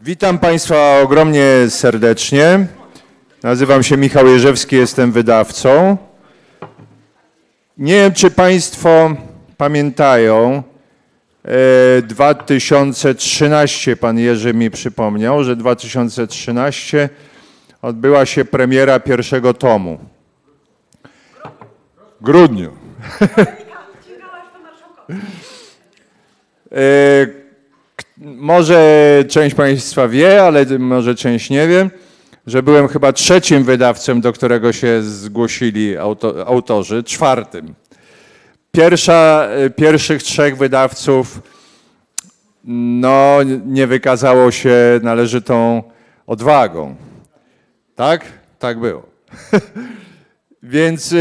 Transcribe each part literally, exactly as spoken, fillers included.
Witam Państwa ogromnie serdecznie. Nazywam się Michał Jerzewski, jestem wydawcą. Nie wiem, czy Państwo pamiętają, e, dwa tysiące trzynasty, pan Jerzy mi przypomniał, że dwa tysiące trzynasty odbyła się premiera pierwszego tomu. W grudniu. e, Może część Państwa wie, ale może część nie wie, że byłem chyba trzecim wydawcą, do którego się zgłosili auto, autorzy, czwartym. Pierwsza, pierwszych trzech wydawców no, nie wykazało się należytą odwagą. Tak? Tak było. Więc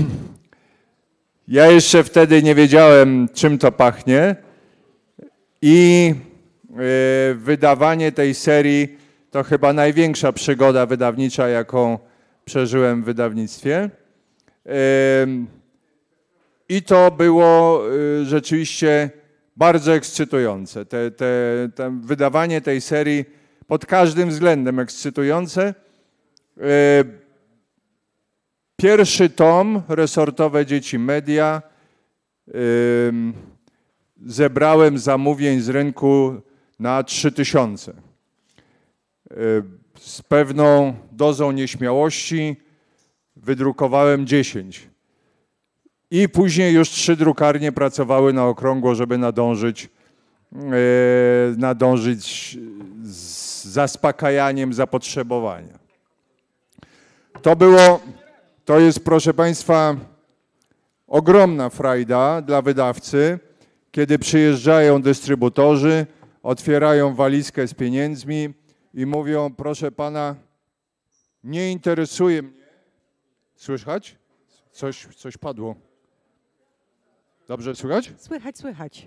ja jeszcze wtedy nie wiedziałem, czym to pachnie i wydawanie tej serii to chyba największa przygoda wydawnicza, jaką przeżyłem w wydawnictwie. I to było rzeczywiście bardzo ekscytujące. Te, te, te wydawanie tej serii pod każdym względem ekscytujące. Pierwszy tom, Resortowe Dzieci Media, zebrałem zamówień z rynku na trzy tysiące. Z pewną dozą nieśmiałości wydrukowałem dziesięć. I później już trzy drukarnie pracowały na okrągło, żeby nadążyć, nadążyć z zaspokajaniem zapotrzebowania. To było, to jest, proszę Państwa, ogromna frajda dla wydawcy, kiedy przyjeżdżają dystrybutorzy, otwierają walizkę z pieniędzmi i mówią: proszę pana, nie interesuje mnie. Słychać? Coś, coś padło. Dobrze słychać? Słychać, słychać.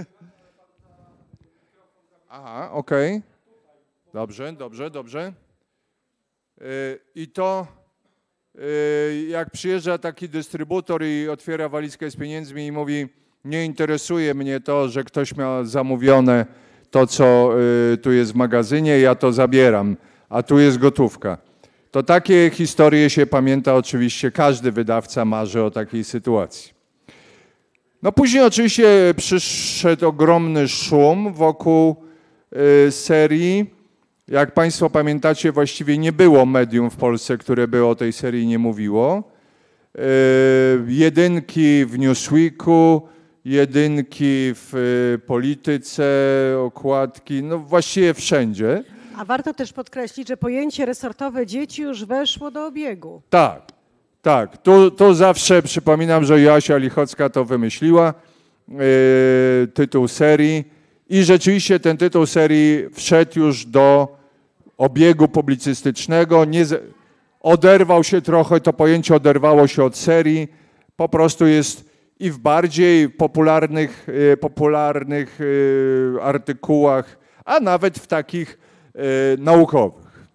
Aha, okej. Okay. Dobrze, dobrze, dobrze. Yy, I to yy, jak przyjeżdża taki dystrybutor i otwiera walizkę z pieniędzmi i mówi: nie interesuje mnie to, że ktoś miał zamówione to, co y, tu jest w magazynie, ja to zabieram, a tu jest gotówka. To takie historie się pamięta oczywiście, każdy wydawca marzy o takiej sytuacji. No później oczywiście przyszedł ogromny szum wokół y, serii. Jak Państwo pamiętacie, właściwie nie było medium w Polsce, które by o tej serii nie mówiło. Y, jedynki w Newsweeku, jedynki w polityce, okładki, no właściwie wszędzie. A warto też podkreślić, że pojęcie resortowe dzieci już weszło do obiegu. Tak, tak. Tu, tu zawsze przypominam, że Joasia Lichocka to wymyśliła, yy, tytuł serii i rzeczywiście ten tytuł serii wszedł już do obiegu publicystycznego. Nie, oderwał się trochę, to pojęcie oderwało się od serii, po prostu jest i w bardziej popularnych, popularnych artykułach, a nawet w takich naukowych.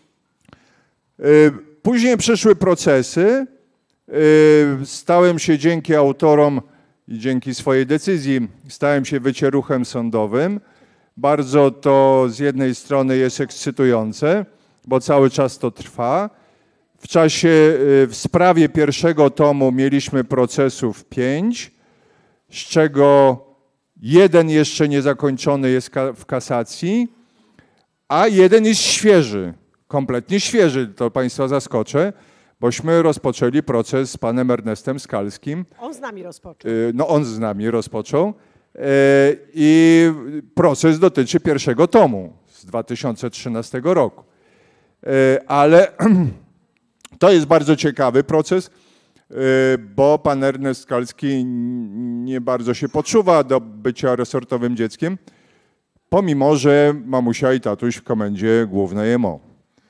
Później przyszły procesy. Stałem się dzięki autorom i dzięki swojej decyzji, stałem się wycieruchem sądowym. Bardzo to z jednej strony jest ekscytujące, bo cały czas to trwa. W czasie, w sprawie pierwszego tomu mieliśmy procesów pięć, z czego jeden jeszcze niezakończony jest w kasacji, a jeden jest świeży, kompletnie świeży, to Państwa zaskoczę, bośmy rozpoczęli proces z panem Ernestem Skalskim. On z nami rozpoczął. No on z nami rozpoczął i proces dotyczy pierwszego tomu z dwa tysiące trzynastego roku. Ale to jest bardzo ciekawy proces, bo pan Ernest Skalski nie bardzo się poczuwa do bycia resortowym dzieckiem, pomimo że mamusia i tatuś w komendzie głównej M O.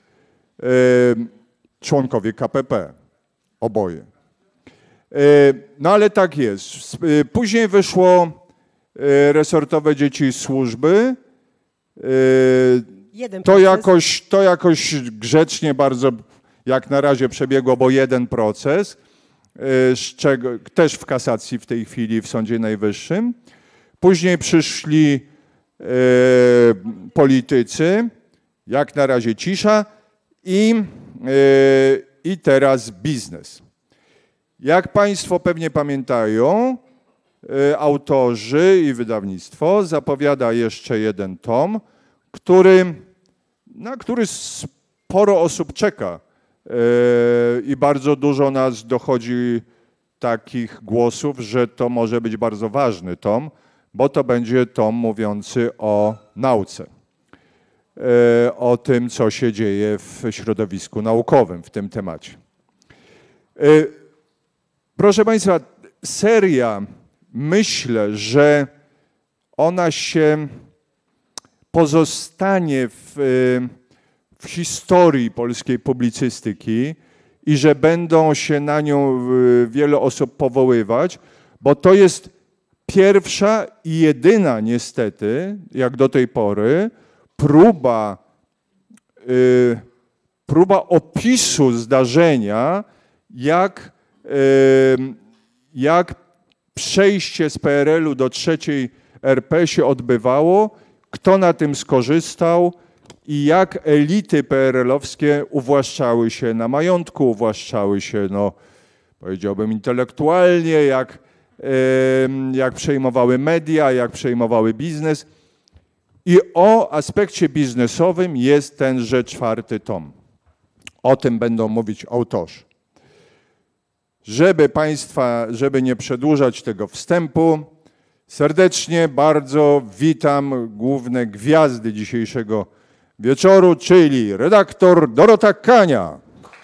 Członkowie K P P, oboje. No ale tak jest. Później wyszło Resortowe Dzieci Służby. To jakoś, to jakoś grzecznie bardzo jak na razie przebiegło, bo jeden proces, z czego, też w kasacji w tej chwili w Sądzie Najwyższym. Później przyszli e, politycy, Jak na razie cisza i, i teraz biznes. Jak Państwo pewnie pamiętają, autorzy i wydawnictwo zapowiada jeszcze jeden tom, który, na który sporo osób czeka i bardzo dużo nas dochodzi takich głosów, że to może być bardzo ważny tom, bo to będzie tom mówiący o nauce, o tym, co się dzieje w środowisku naukowym w tym temacie. Proszę Państwa, seria, myślę, że ona się pozostanie w, w historii polskiej publicystyki i że będą się na nią wiele osób powoływać, bo to jest pierwsza i jedyna niestety, jak do tej pory, próba, y, próba opisu zdarzenia, jak, y, jak przejście z P R L u do trzeciej R P się odbywało, kto na tym skorzystał i jak elity P R L owskie uwłaszczały się na majątku, uwłaszczały się, no, powiedziałbym, intelektualnie, jak, jak przejmowały media, jak przejmowały biznes. I o aspekcie biznesowym jest tenże czwarty tom. O tym będą mówić autorzy. Żeby Państwa, żeby nie przedłużać tego wstępu, serdecznie bardzo witam główne gwiazdy dzisiejszego wieczoru, czyli redaktor Dorota Kania,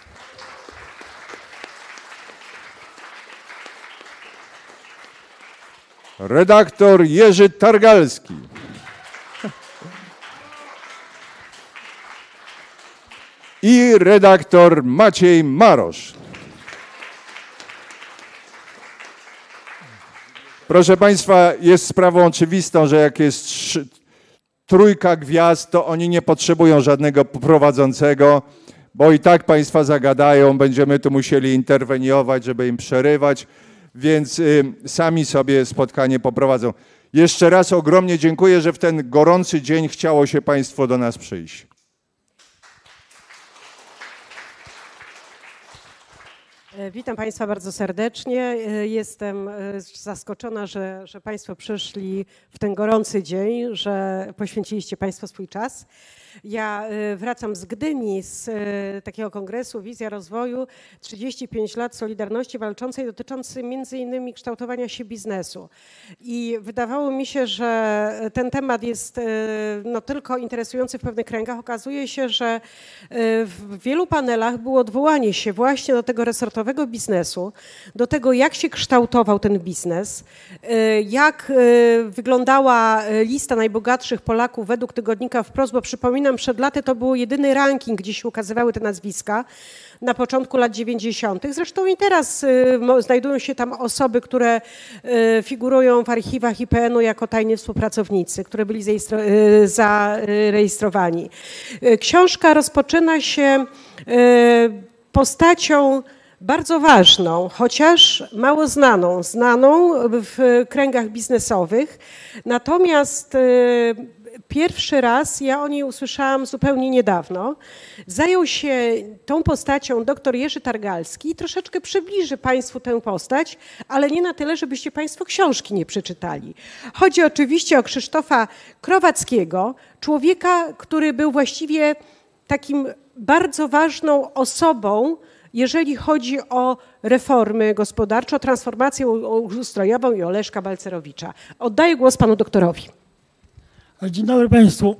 redaktor Jerzy Targalski, i redaktor Maciej Marosz. Proszę Państwa, jest sprawą oczywistą, że jak jest trzy, trójka gwiazd, to oni nie potrzebują żadnego prowadzącego, bo i tak Państwa zagadają, będziemy tu musieli interweniować, żeby im przerywać, więc y, sami sobie spotkanie poprowadzą. Jeszcze raz ogromnie dziękuję, że w ten gorący dzień chciało się Państwo do nas przyjść. Witam Państwa bardzo serdecznie. Jestem zaskoczona, że, że Państwo przyszli w ten gorący dzień, że poświęciliście Państwo swój czas. Ja wracam z Gdyni, z takiego kongresu Wizja Rozwoju, trzydzieści pięć lat Solidarności Walczącej, dotyczący między innymi kształtowania się biznesu. I wydawało mi się, że ten temat jest no, tylko interesujący w pewnych kręgach. Okazuje się, że w wielu panelach było odwołanie się właśnie do tego resortowego biznesu, do tego, jak się kształtował ten biznes, jak wyglądała lista najbogatszych Polaków według tygodnika Wprost, bo przypominam, przed laty to był jedyny ranking, gdzie się ukazywały te nazwiska na początku lat dziewięćdziesiątych. Zresztą i teraz y, znajdują się tam osoby, które y, figurują w archiwach I P N u jako tajni współpracownicy, które byli y, zarejestrowani. Y, książka rozpoczyna się y, postacią bardzo ważną, chociaż mało znaną, znaną w kręgach biznesowych. Natomiast y, pierwszy raz ja o niej usłyszałam zupełnie niedawno. Zajął się tą postacią dr Jerzy Targalski i troszeczkę przybliży Państwu tę postać, ale nie na tyle, żebyście Państwo książki nie przeczytali. Chodzi oczywiście o Krzysztofa Krowackiego, człowieka, który był właściwie takim bardzo ważną osobą, jeżeli chodzi o reformy gospodarcze, o transformację ustrojową i o Leszka Balcerowicza. Oddaję głos panu doktorowi. Dzień dobry Państwu.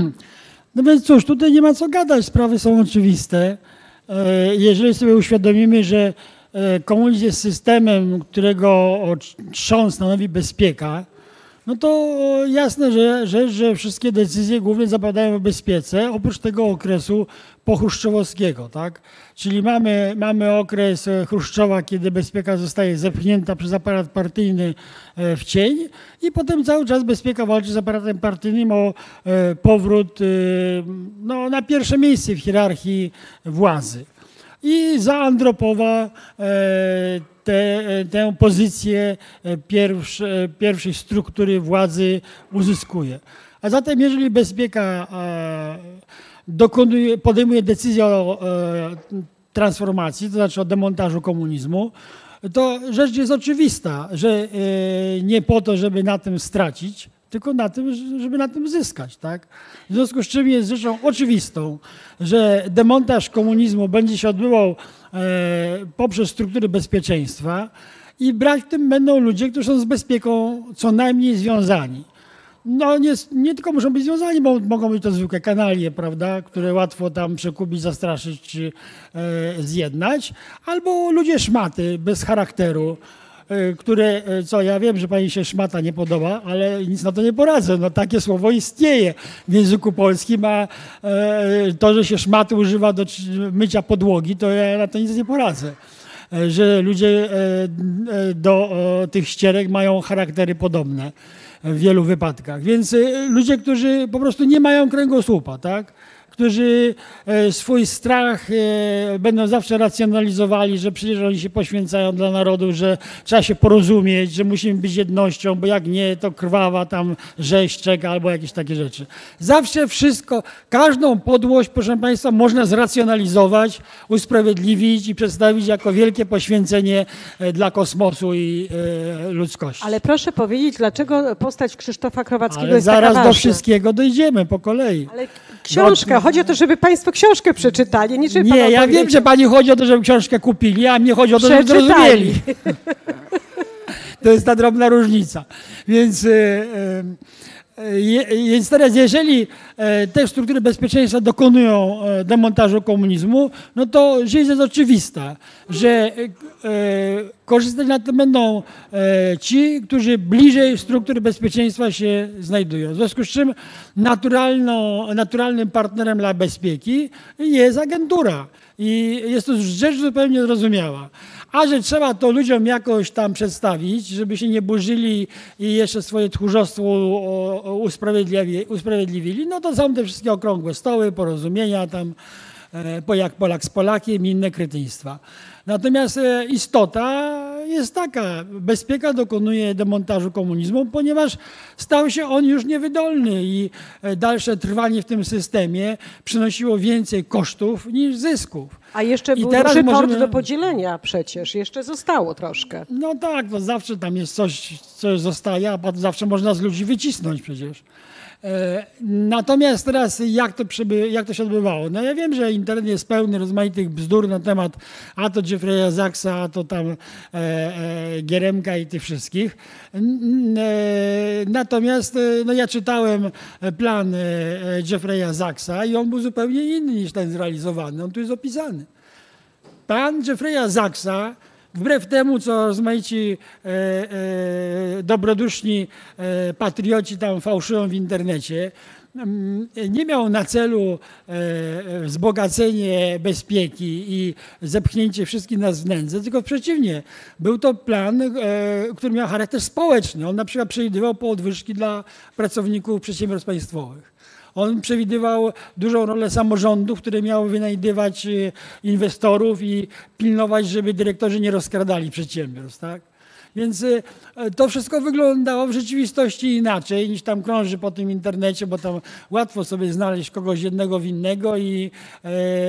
No więc cóż, tutaj nie ma co gadać, sprawy są oczywiste. Jeżeli sobie uświadomimy, że komunizm jest systemem, którego trzon stanowi bezpieka, no to jasne, że, że, że wszystkie decyzje głównie zapadają w bezpiece, oprócz tego okresu pochruszczowowskiego, tak? Czyli mamy, mamy okres Chruszczowa, kiedy bezpieka zostaje zepchnięta przez aparat partyjny w cień i potem cały czas bezpieka walczy z aparatem partyjnym o powrót no, na pierwsze miejsce w hierarchii władzy. I za Andropowa te, tę pozycję pierwsz, pierwszej struktury władzy uzyskuje. A zatem jeżeli bezpieka dokonuje, podejmuje decyzję o e, transformacji, to znaczy o demontażu komunizmu, to rzecz jest oczywista, że e, nie po to, żeby na tym stracić, tylko na tym, żeby na tym zyskać. Tak? W związku z czym jest rzeczą oczywistą, że demontaż komunizmu będzie się odbywał e, poprzez struktury bezpieczeństwa i brać w tym będą ludzie, którzy są z bezpieką co najmniej związani. No nie, nie tylko muszą być związani, bo mogą być to zwykłe kanalie, prawda, które łatwo tam przekupić, zastraszyć czy e, zjednać, albo ludzie szmaty bez charakteru, e, które, e, co ja wiem, że pani się szmata nie podoba, ale nic na to nie poradzę. No takie słowo istnieje w języku polskim, a e, to, że się szmaty używa do mycia podłogi, to ja na to nic nie poradzę. E, że ludzie e, e, do e, tych ścierek mają charaktery podobne w wielu wypadkach. Więc ludzie, którzy po prostu nie mają kręgosłupa, tak? Którzy swój strach będą zawsze racjonalizowali, że przecież oni się poświęcają dla narodu, że trzeba się porozumieć, że musimy być jednością, bo jak nie, to krwawa tam rzeź czeka albo jakieś takie rzeczy. Zawsze wszystko, każdą podłość, proszę Państwa, można zracjonalizować, usprawiedliwić i przedstawić jako wielkie poświęcenie dla kosmosu i ludzkości. Ale proszę powiedzieć, dlaczego postać Krzysztofa Krowackiego Ale jest zaraz taka ważna? do wszystkiego dojdziemy po kolei. Ale książka, chodzi o to, żeby Państwo książkę przeczytali, nie żeby Nie, pan ja opowiedział. wiem, że pani chodzi o to, żeby książkę kupili, a mnie chodzi o to, żeby Przeczytali. zrozumieli. To jest ta drobna różnica. Więc, e, e, więc teraz, jeżeli e, te struktury bezpieczeństwa dokonują e, demontażu komunizmu, no to rzecz jest oczywista, że e, korzystać na tym będą e, ci, którzy bliżej struktury bezpieczeństwa się znajdują. W związku z czym naturalną, naturalnym partnerem dla bezpieki jest agentura. I jest to rzecz zupełnie zrozumiała. A że trzeba to ludziom jakoś tam przedstawić, żeby się nie burzyli i jeszcze swoje tchórzostwo usprawiedliwi, usprawiedliwili, no to są te wszystkie okrągłe stoły, porozumienia tam, e, jak Polak z Polakiem i inne kretyństwa. Natomiast e, istota jest taka, bezpieka dokonuje demontażu komunizmu, ponieważ stał się on już niewydolny i e, dalsze trwanie w tym systemie przynosiło więcej kosztów niż zysków. A jeszcze I był teraz duży port możemy- do podzielenia przecież, jeszcze zostało troszkę. No tak, to zawsze tam jest coś, co zostaje, a potem zawsze można z ludzi wycisnąć przecież. E, Natomiast teraz jak to, przyby, jak to się odbywało? No ja wiem, że internet jest pełny rozmaitych bzdur na temat a to Jeffrey'a Sachsa, a to tam e, e, Gieremka i tych wszystkich. N- e, Natomiast e, no ja czytałem plan e, Jeffrey'a Sachsa i on był zupełnie inny niż ten zrealizowany. On tu jest opisany. Plan Jeffrey'a Sachsa, wbrew temu, co rozmaici e, e, dobroduszni e, patrioci tam fałszują w internecie, mm, nie miał na celu e, wzbogacenie bezpieki i zepchnięcie wszystkich nas w nędzę, tylko przeciwnie. Był to plan, e, który miał charakter społeczny. On na przykład przewidywał podwyżki dla pracowników przedsiębiorstw państwowych. On przewidywał dużą rolę samorządów, które miały wynajdywać e, inwestorów i pilnować, żeby dyrektorzy nie rozkradali przedsiębiorstw. Tak? Więc e, to wszystko wyglądało w rzeczywistości inaczej niż tam krąży po tym internecie, bo tam łatwo sobie znaleźć kogoś jednego winnego i e,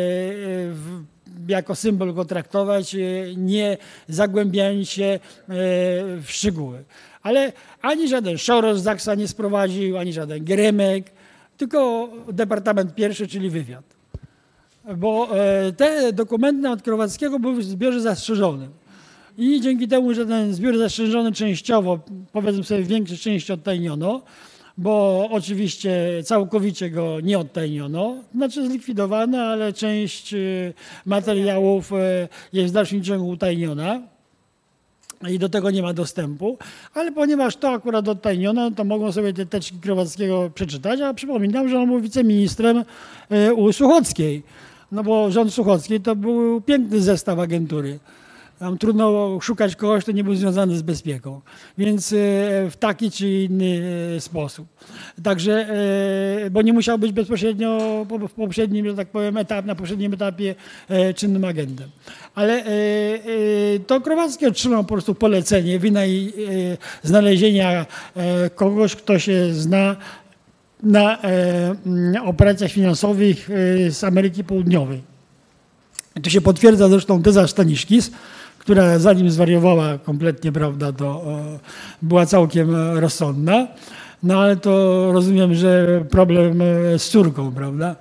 w, jako symbol go traktować, e, nie zagłębiając się e, w szczegóły. Ale ani żaden Soros Sachsa nie sprowadził, ani żaden Geremek, tylko Departament Pierwszy, czyli wywiad. Bo e, te dokumenty od Krowackiego były w zbiorze zastrzeżonym. I dzięki temu, że ten zbiór zastrzeżony częściowo, powiedzmy sobie, w większej części odtajniono, bo oczywiście całkowicie go nie odtajniono, znaczy zlikwidowano, ale część e, materiałów e, jest w dalszym ciągu utajniona i do tego nie ma dostępu, ale ponieważ to akurat odtajniono, to mogą sobie te teczki Krowackiego przeczytać, a przypominam, że on był wiceministrem e, u Suchockiej, no bo rząd Suchockiej to był piękny zestaw agentury. Tam trudno szukać kogoś, kto nie był związany z bezpieką, więc e, w taki czy inny e, sposób. Także, e, bo nie musiał być bezpośrednio po, w poprzednim, że tak powiem, etap, na poprzednim etapie e, czynnym agentem. Ale e, e, to Krowacki otrzymał po prostu polecenie wynaj, e, znalezienia e, kogoś, kto się zna na operacjach finansowych z Ameryki Południowej. Tu się potwierdza zresztą teza Staniszkis, która zanim zwariowała kompletnie, prawda, to była całkiem rozsądna. No ale to rozumiem, że problem z córką, prawda?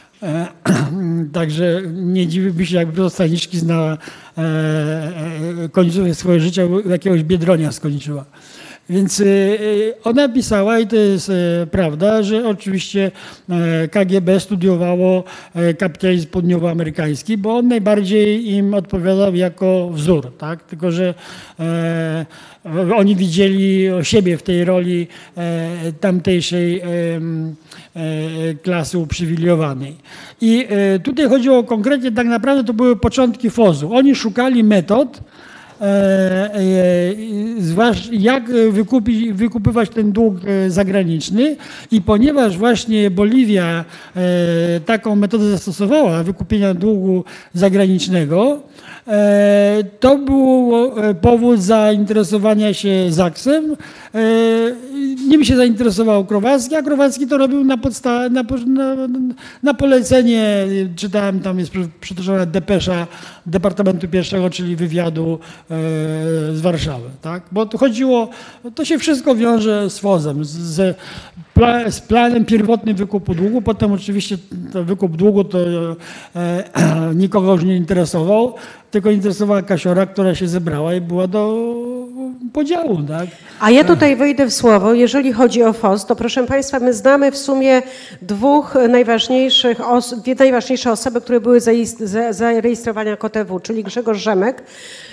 Także nie dziwiłby się, jakby Staniszki na końcówkę swojego życia jakiegoś Biedronia skończyła. Więc ona pisała, i to jest prawda, że oczywiście K G B studiowało kapitalizm południowoamerykański, bo on najbardziej im odpowiadał jako wzór, tak? Tylko że oni widzieli siebie w tej roli tamtejszej klasy uprzywilejowanej. I tutaj chodziło konkretnie, tak naprawdę to były początki F O Z-u. Oni szukali metod, zwłaszcza jak wykupić, wykupywać ten dług zagraniczny, i ponieważ właśnie Boliwia taką metodę zastosowała wykupienia długu zagranicznego, to był powód zainteresowania się Zaksem. Nim się zainteresował Krowacki, a Krowacki to robił na, podsta- na, na, na polecenie, czytałem, tam jest przytoczona depesza Departamentu Pierwszego, czyli wywiadu z Warszawy, tak? Bo to chodziło, to się wszystko wiąże z F O Z-em, z, z planem pierwotnym wykupu długu. Potem oczywiście wykup długu to e, nikogo już nie interesował, tylko interesowała Kasiora, która się zebrała i była do podziału, tak? A ja tutaj wejdę w słowo. Jeżeli chodzi o F O Z, to proszę Państwa, my znamy w sumie dwóch najważniejszych os- dwie najważniejsze osoby, które były zarejestrowane jako T W, czyli Grzegorz Rzemek,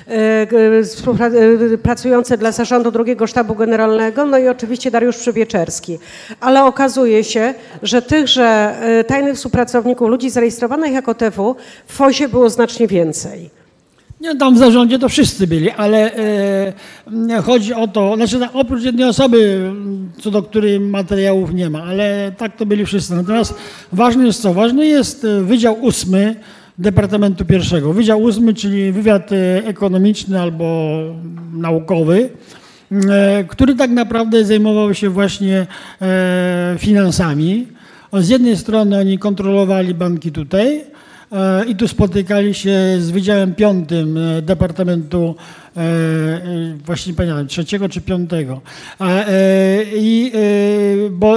pracujący dla zarządu drugiego Sztabu Generalnego, no i oczywiście Dariusz Przywieczerski. Ale okazuje się, że tychże tajnych współpracowników, ludzi zarejestrowanych jako T W w F O Z-ie było znacznie więcej. Nie, tam w zarządzie to wszyscy byli, ale e, chodzi o to, znaczy oprócz jednej osoby, co do której materiałów nie ma, ale tak to byli wszyscy. Natomiast ważne jest co? Ważny jest Wydział Ósmy Departamentu Pierwszego. Wydział Ósmy, czyli wywiad ekonomiczny albo naukowy, e, który tak naprawdę zajmował się właśnie e, finansami. Z jednej strony oni kontrolowali banki tutaj, i tu spotykali się z Wydziałem Piątym Departamentu, właśnie nie pamiętam, trzeciego czy piątego. I, bo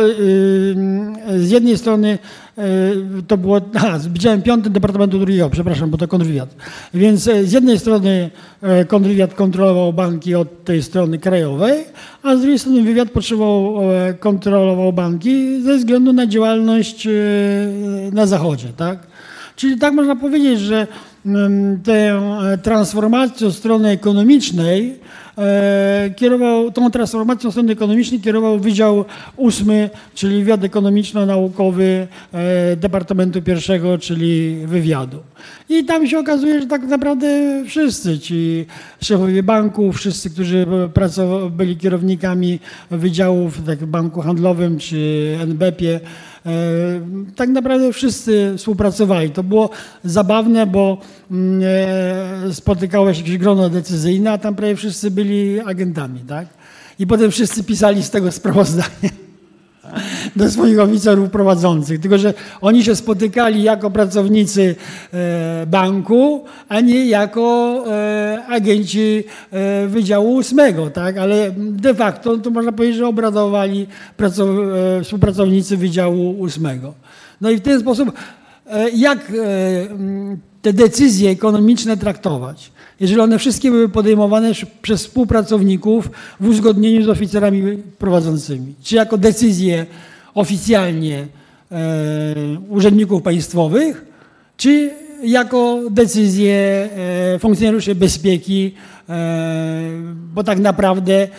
z jednej strony to było, a, z Wydziałem Piątym Departamentu Drugiego, przepraszam, bo to kontrwywiad. Więc z jednej strony kontrwywiad kontrolował banki od tej strony krajowej, a z drugiej strony wywiad potrzebował, kontrolował banki ze względu na działalność na Zachodzie, tak? Czyli tak można powiedzieć, że tę transformacją strony ekonomicznej kierował, tą transformacją strony ekonomicznej kierował Wydział Ósmy, czyli Wywiad Ekonomiczno-Naukowy Departamentu Pierwszego, czyli wywiadu. I tam się okazuje, że tak naprawdę wszyscy ci szefowie banków, wszyscy, którzy byli kierownikami wydziałów tak w Banku Handlowym czy N B P-ie, tak naprawdę wszyscy współpracowali. To było zabawne, bo spotykało się jakieś grono decyzyjne, a tam prawie wszyscy byli agentami, tak? I potem wszyscy pisali z tego sprawozdanie do swoich oficerów prowadzących. Tylko że oni się spotykali jako pracownicy banku, a nie jako agenci Wydziału Ósmego, tak? Ale de facto to można powiedzieć, że obradowali współpracownicy Wydziału Ósmego. No i w ten sposób jak te decyzje ekonomiczne traktować? Jeżeli one wszystkie były podejmowane przez współpracowników w uzgodnieniu z oficerami prowadzącymi, czy jako decyzje oficjalnie e, urzędników państwowych, czy jako decyzje e, funkcjonariuszy bezpieki, e, bo tak naprawdę e,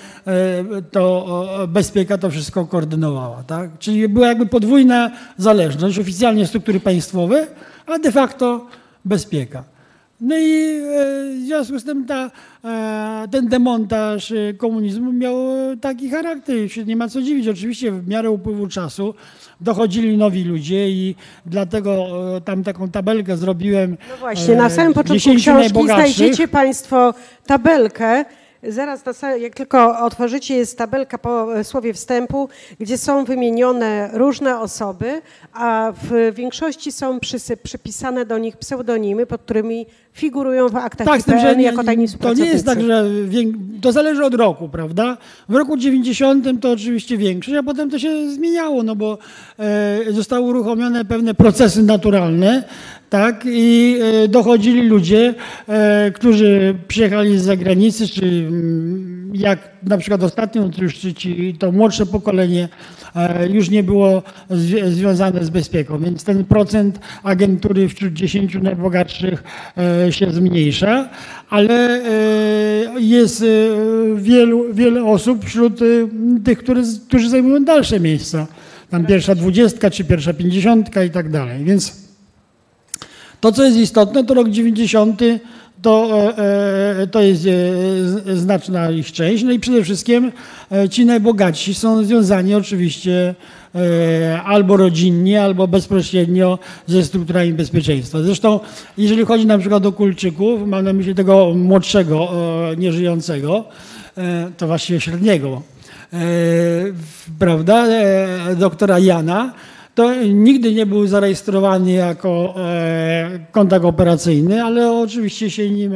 to bezpieka to wszystko koordynowała, tak? Czyli była jakby podwójna zależność, oficjalnie struktury państwowe, a de facto bezpieka. No i w związku z tym ta, ten demontaż komunizmu miał taki charakter. Nie ma co dziwić. Oczywiście w miarę upływu czasu dochodzili nowi ludzie i dlatego tam taką tabelkę zrobiłem. No właśnie, na samym początku książki znajdziecie Państwo tabelkę, Zaraz, na sa- jak tylko otworzycie, jest tabelka po słowie wstępu, gdzie są wymienione różne osoby, a w większości są przysy- przypisane do nich pseudonimy, pod którymi figurują w aktach Tak, z tym, I P że N nie, jako tajni to współpracownicy. nie jest tak, że wię- to zależy od roku, prawda? W roku dziewięćdziesiątym to oczywiście większość, a potem to się zmieniało, no bo e, zostały uruchomione pewne procesy naturalne, tak, i e, dochodzili ludzie, e, którzy przyjechali z zagranicy, czy mm, jak na przykład ostatnio, to już ci- ci, to młodsze pokolenie e, już nie było zwi- związane z bezpieką, więc ten procent agentury wśród dziesięciu najbogatszych e, się zmniejsza, ale e, jest e, wielu, wiele osób wśród e, tych, którzy, którzy zajmują dalsze miejsca. Tam pierwsza dwudziestka, czy pierwsza pięćdziesiątka i tak dalej. Więc to, co jest istotne, to rok dziewięćdziesiąty to, e, e, to jest e, z- znaczna ich część. No i przede wszystkim e, ci najbogatsi są związani oczywiście e, albo rodzinnie, albo bezpośrednio ze strukturami bezpieczeństwa. Zresztą, jeżeli chodzi na przykład o Kulczyków, mam na myśli tego młodszego, e, nieżyjącego, e, to właściwie średniego, e, prawda, e, doktora Jana, to nigdy nie był zarejestrowany jako e, kontakt operacyjny, ale oczywiście się nim e,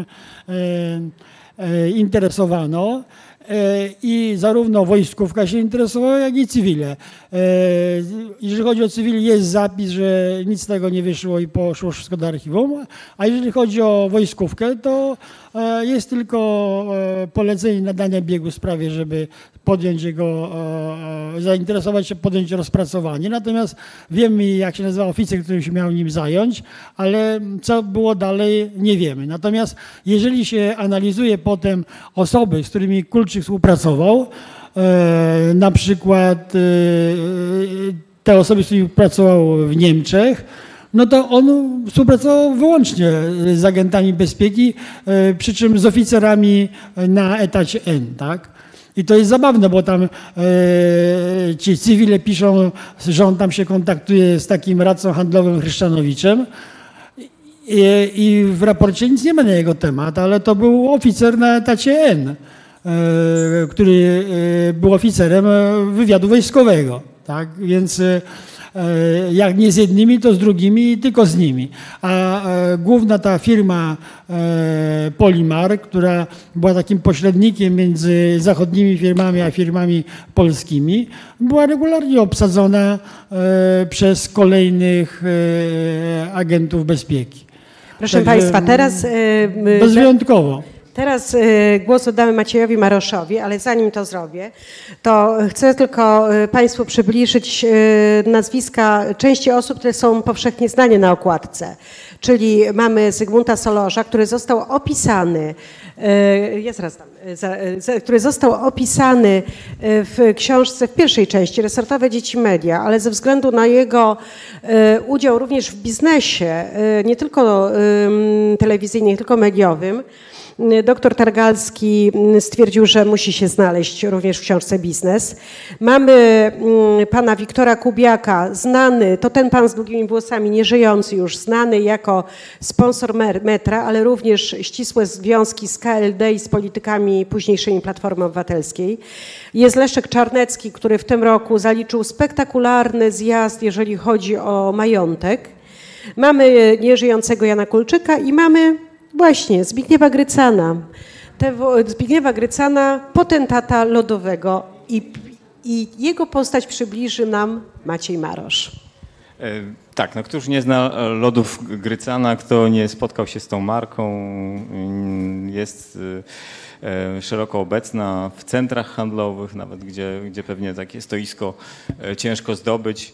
e, interesowano e, i zarówno wojskówka się interesowała, jak i cywile. E, jeżeli chodzi o cywili, jest zapis, że nic z tego nie wyszło i poszło wszystko do archiwum, a jeżeli chodzi o wojskówkę, to e, jest tylko e, polecenie nadania biegu w sprawie, żeby podjąć jego, e, zainteresować się, podjąć rozpracowanie. Natomiast wiemy, jak się nazywa oficer, który się miał nim zająć, ale co było dalej, nie wiemy. Natomiast jeżeli się analizuje potem osoby, z którymi Kulczyk współpracował, e, na przykład e, te osoby, z którymi pracował w Niemczech, no to on współpracował wyłącznie z agentami bezpieki, e, przy czym z oficerami na etacie N, tak? I to jest zabawne, bo tam e, ci cywile piszą, że on tam się kontaktuje z takim radcą handlowym Chryszczanowiczem i, i w raporcie nic nie ma na jego temat, ale to był oficer na etacie N, e, który e, był oficerem wywiadu wojskowego, tak? Więc e, jak nie z jednymi, to z drugimi, tylko z nimi. A e, główna ta firma e, Polimar, która była takim pośrednikiem między zachodnimi firmami a firmami polskimi, była regularnie obsadzona e, przez kolejnych e, agentów bezpieki. Proszę Także, Państwa, teraz... e, my- Bezwyjątkowo. Teraz y, głos oddamy Maciejowi Maroszowi, ale zanim to zrobię, to chcę tylko y, Państwu przybliżyć y, nazwiska części osób, które są powszechnie znane na okładce. Czyli mamy Zygmunta Solorza, który został opisany, y, ja zaraz dam, y, za, y, za, który został opisany y, w książce w pierwszej części Resortowe Dzieci Media, ale ze względu na jego y, udział również w biznesie, y, nie tylko y, telewizyjnym, nie tylko mediowym, doktor Targalski stwierdził, że musi się znaleźć również w książce Biznes. Mamy pana Wiktora Kubiaka, znany, to ten pan z długimi włosami, nieżyjący już, znany jako sponsor metra, ale również ścisłe związki z K L D i z politykami późniejszymi Platformy Obywatelskiej. Jest Leszek Czarnecki, który w tym roku zaliczył spektakularny zjazd, jeżeli chodzi o majątek. Mamy nieżyjącego Jana Kulczyka i mamy właśnie Zbigniewa Grycana. Te, Zbigniewa Grycana, potentata lodowego i, i jego postać przybliży nam Maciej Marosz. E, tak, no któż nie zna lodów Grycana, kto nie spotkał się z tą marką, jest e, szeroko obecna w centrach handlowych, nawet gdzie, gdzie pewnie takie stoisko e, ciężko zdobyć.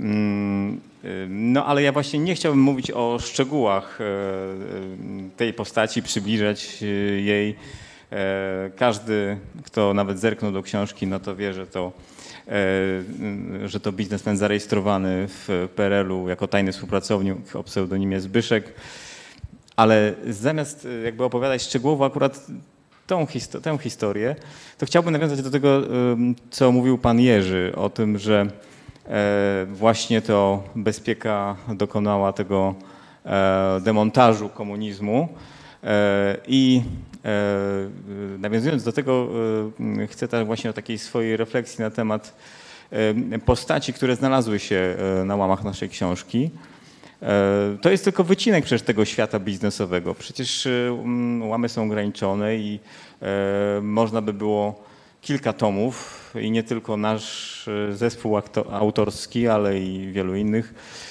No ale ja właśnie nie chciałbym mówić o szczegółach tej postaci, przybliżać jej. Każdy, kto nawet zerknął do książki, no to wie, że to, że to biznesmen zarejestrowany w P R L u jako tajny współpracownik o pseudonimie Zbyszek. Ale zamiast jakby opowiadać szczegółowo akurat tą histo- tę historię, to chciałbym nawiązać do tego, co mówił pan Jerzy, o tym, że właśnie to bezpieka dokonała tego demontażu komunizmu i Nawiązując do tego, chcę też właśnie o takiej swojej refleksji na temat postaci, które znalazły się na łamach naszej książki. To jest tylko wycinek przecież tego świata biznesowego. Przecież łamy są ograniczone i można by było kilka tomów i nie tylko nasz zespół autorski, ale i wielu innych,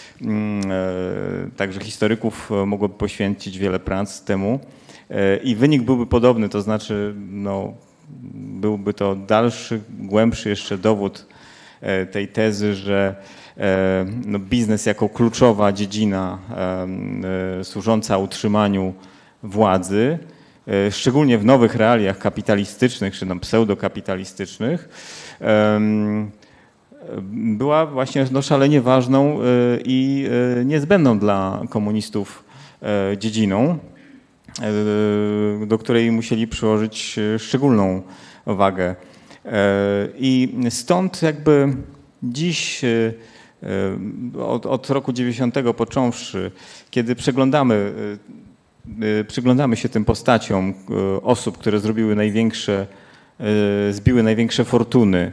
także historyków mogłoby poświęcić wiele prac temu. I wynik byłby podobny, to znaczy no, byłby to dalszy, głębszy jeszcze dowód tej tezy, że no, biznes jako kluczowa dziedzina służąca utrzymaniu władzy, szczególnie w nowych realiach kapitalistycznych czy no, pseudokapitalistycznych, była właśnie no, szalenie ważną i niezbędną dla komunistów dziedziną, do której musieli przyłożyć szczególną wagę. I stąd jakby dziś, od, od roku dziewięćdziesiątego począwszy, kiedy przeglądamy, przyglądamy się tym postaciom osób, które zrobiły największe, zbiły największe fortuny,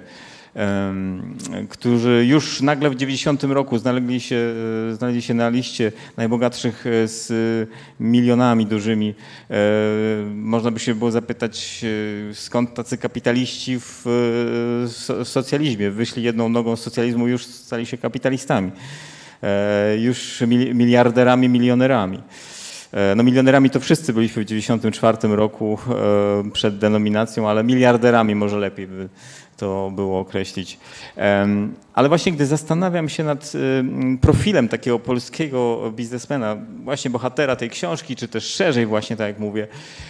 którzy już nagle w dziewięćdziesiątym roku znaleźli się, znaleźli się na liście najbogatszych z milionami dużymi. Można by się było zapytać, skąd tacy kapitaliści w socjalizmie wyszli jedną nogą z socjalizmu, już stali się kapitalistami, już miliarderami, milionerami. No milionerami to wszyscy byliśmy w dziewięćdziesiątym czwartym roku przed denominacją, ale miliarderami może lepiej by to było określić. Ale właśnie gdy zastanawiam się nad profilem takiego polskiego biznesmena, właśnie bohatera tej książki, czy też szerzej właśnie, tak jak mówię,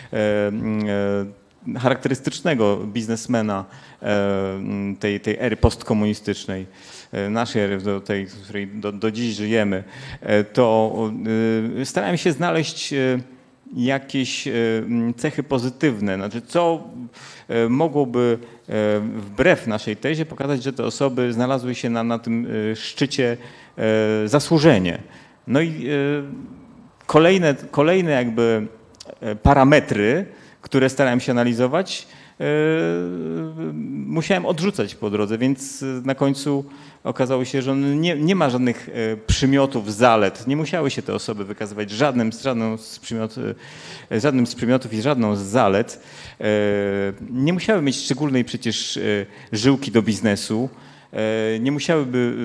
charakterystycznego biznesmena tej, tej ery postkomunistycznej, naszej ery, do tej, w której do, do dziś żyjemy, to starałem się znaleźć jakieś cechy pozytywne, znaczy co mogłoby wbrew naszej tezie pokazać, że te osoby znalazły się na, na tym szczycie zasłużenie. No i kolejne, kolejne jakby parametry, które starałem się analizować, musiałem odrzucać po drodze, więc na końcu okazało się, że nie, nie ma żadnych przymiotów, zalet. Nie musiały się te osoby wykazywać żadnym, żadną z przymiot, żadnym z przymiotów i żadną z zalet. Nie musiały mieć szczególnej przecież żyłki do biznesu. Nie musiałyby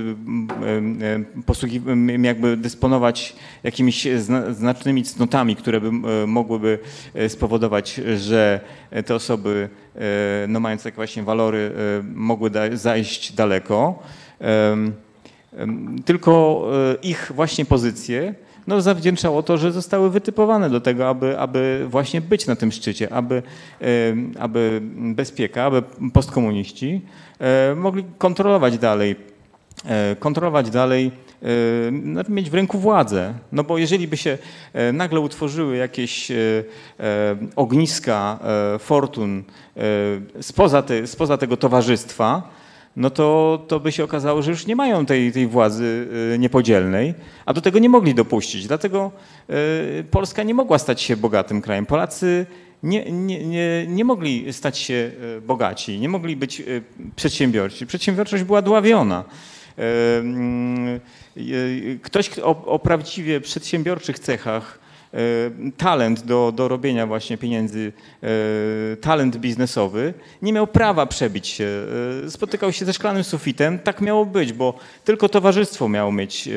jakby dysponować jakimiś znacznymi cnotami, które by mogłyby spowodować, że te osoby, no mając takie właśnie walory, mogły zajść daleko. Tylko ich właśnie pozycje no, zawdzięczało to, że zostały wytypowane do tego, aby, aby właśnie być na tym szczycie, aby, aby bezpieka, aby postkomuniści mogli kontrolować dalej, kontrolować dalej, mieć w ręku władzę. No bo jeżeli by się nagle utworzyły jakieś ogniska fortun spoza, te, spoza tego towarzystwa, no to, to by się okazało, że już nie mają tej, tej władzy niepodzielnej, a do tego nie mogli dopuścić. Dlatego Polska nie mogła stać się bogatym krajem. Polacy nie, nie, nie, nie mogli stać się bogaci, nie mogli być przedsiębiorczy. Przedsiębiorczość była dławiona. Ktoś o, o prawdziwie przedsiębiorczych cechach, talent do, do robienia właśnie pieniędzy, talent biznesowy, nie miał prawa przebić się. Spotykał się ze szklanym sufitem, tak miało być, bo tylko towarzystwo miało mieć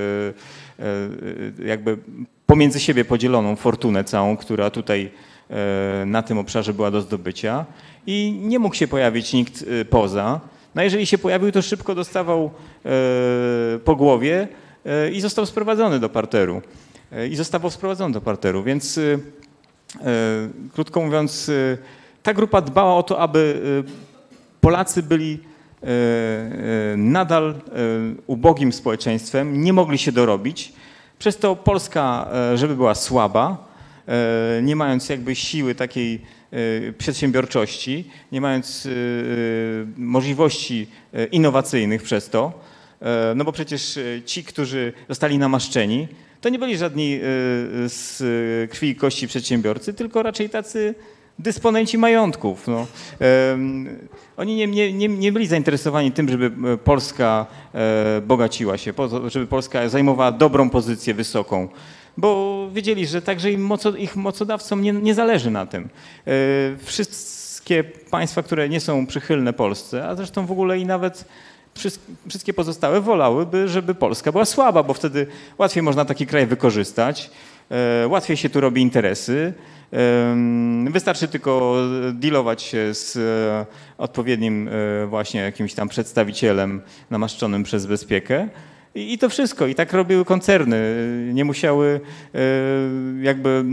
jakby pomiędzy siebie podzieloną fortunę całą, która tutaj na tym obszarze była do zdobycia i nie mógł się pojawić nikt poza. No jeżeli się pojawił, to szybko dostawał po głowie i został sprowadzony do parteru. I został sprowadzony do parteru, więc e, krótko mówiąc, e, ta grupa dbała o to, aby e, Polacy byli e, e, nadal e, ubogim społeczeństwem, nie mogli się dorobić. Przez to Polska, e, żeby była słaba, e, nie mając jakby siły takiej e, przedsiębiorczości, nie mając e, możliwości e, innowacyjnych przez to, e, no bo przecież ci, którzy zostali namaszczeni, to nie byli żadni z krwi i kości przedsiębiorcy, tylko raczej tacy dysponenci majątków. No. Oni nie, nie, nie, nie byli zainteresowani tym, żeby Polska bogaciła się, żeby Polska zajmowała dobrą pozycję wysoką, bo wiedzieli, że także im moco, ich mocodawcom nie, nie zależy na tym. Wszystkie państwa, które nie są przychylne Polsce, a zresztą w ogóle i nawet wszystkie pozostałe wolałyby, żeby Polska była słaba, bo wtedy łatwiej można taki kraj wykorzystać, łatwiej się tu robi interesy. Wystarczy tylko dealować się z odpowiednim właśnie jakimś tam przedstawicielem namaszczonym przez bezpiekę i to wszystko. I tak robiły koncerny. Nie musiały jakby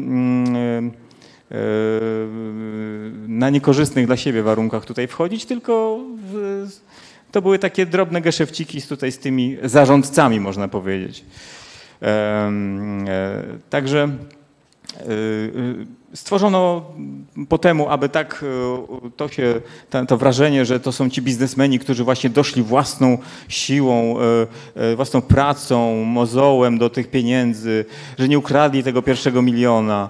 na niekorzystnych dla siebie warunkach tutaj wchodzić, tylko to były takie drobne geszefciki tutaj z tymi zarządcami, można powiedzieć. Także stworzono po temu, aby tak to się, to wrażenie, że to są ci biznesmeni, którzy właśnie doszli własną siłą, własną pracą, mozołem do tych pieniędzy, że nie ukradli tego pierwszego miliona,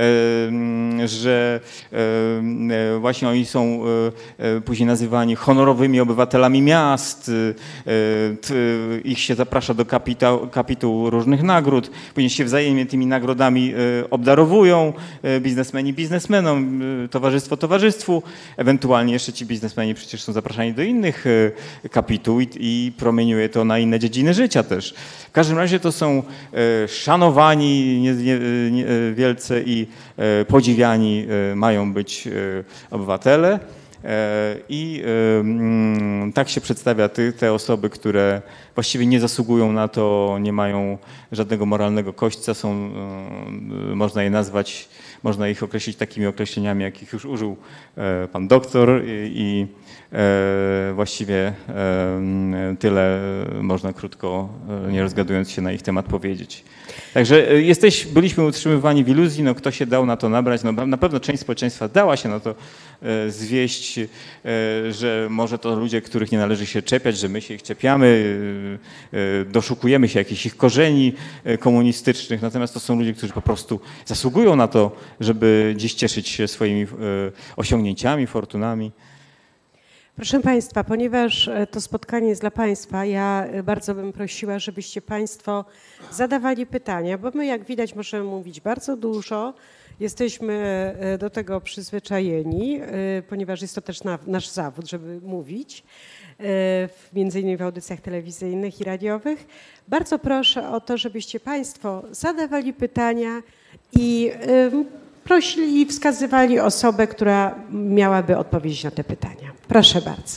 że właśnie oni są później nazywani honorowymi obywatelami miast, ich się zaprasza do kapitału, kapitułu różnych nagród, później się wzajemnie tymi nagrodami obdarowują biznesmeni biznesmenom, towarzystwo towarzystwu, ewentualnie jeszcze ci biznesmeni przecież są zapraszani do innych kapituł i, i promieniuje to na inne dziedziny życia też. W każdym razie to są szanowani nie, nie, nie, wielce i podziwiani mają być obywatele. I tak się przedstawia ty, te osoby, które właściwie nie zasługują na to, nie mają żadnego moralnego kośćca, są, można je nazwać, można ich określić takimi określeniami, jakich już użył pan doktor i właściwie tyle można krótko, nie rozgadując się na ich temat, powiedzieć. Także jesteś, byliśmy utrzymywani w iluzji, no kto się dał na to nabrać, no na pewno część społeczeństwa dała się na to zwieść, że może to ludzie, których nie należy się czepiać, że my się ich czepiamy, doszukujemy się jakichś ich korzeni komunistycznych, natomiast to są ludzie, którzy po prostu zasługują na to, żeby dziś cieszyć się swoimi osiągnięciami, fortunami. Proszę Państwa, ponieważ to spotkanie jest dla Państwa, ja bardzo bym prosiła, żebyście Państwo zadawali pytania, bo my, jak widać, możemy mówić bardzo dużo. Jesteśmy do tego przyzwyczajeni, ponieważ jest to też nasz zawód, żeby mówić, między innymi w audycjach telewizyjnych i radiowych. Bardzo proszę o to, żebyście Państwo zadawali pytania i prosili i wskazywali osobę, która miałaby odpowiedzieć na te pytania. Proszę bardzo.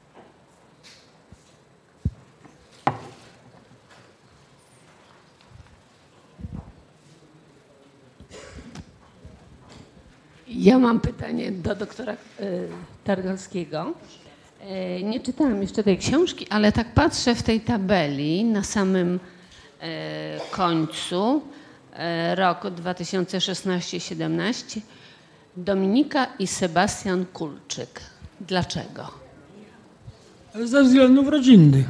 Ja mam pytanie do doktora Targalskiego. Nie czytałam jeszcze tej książki, ale tak patrzę w tej tabeli na samym końcu, rok dwa tysiące szesnasty siedemnasty, Dominika i Sebastian Kulczyk. Dlaczego? Ze względów rodzinnych.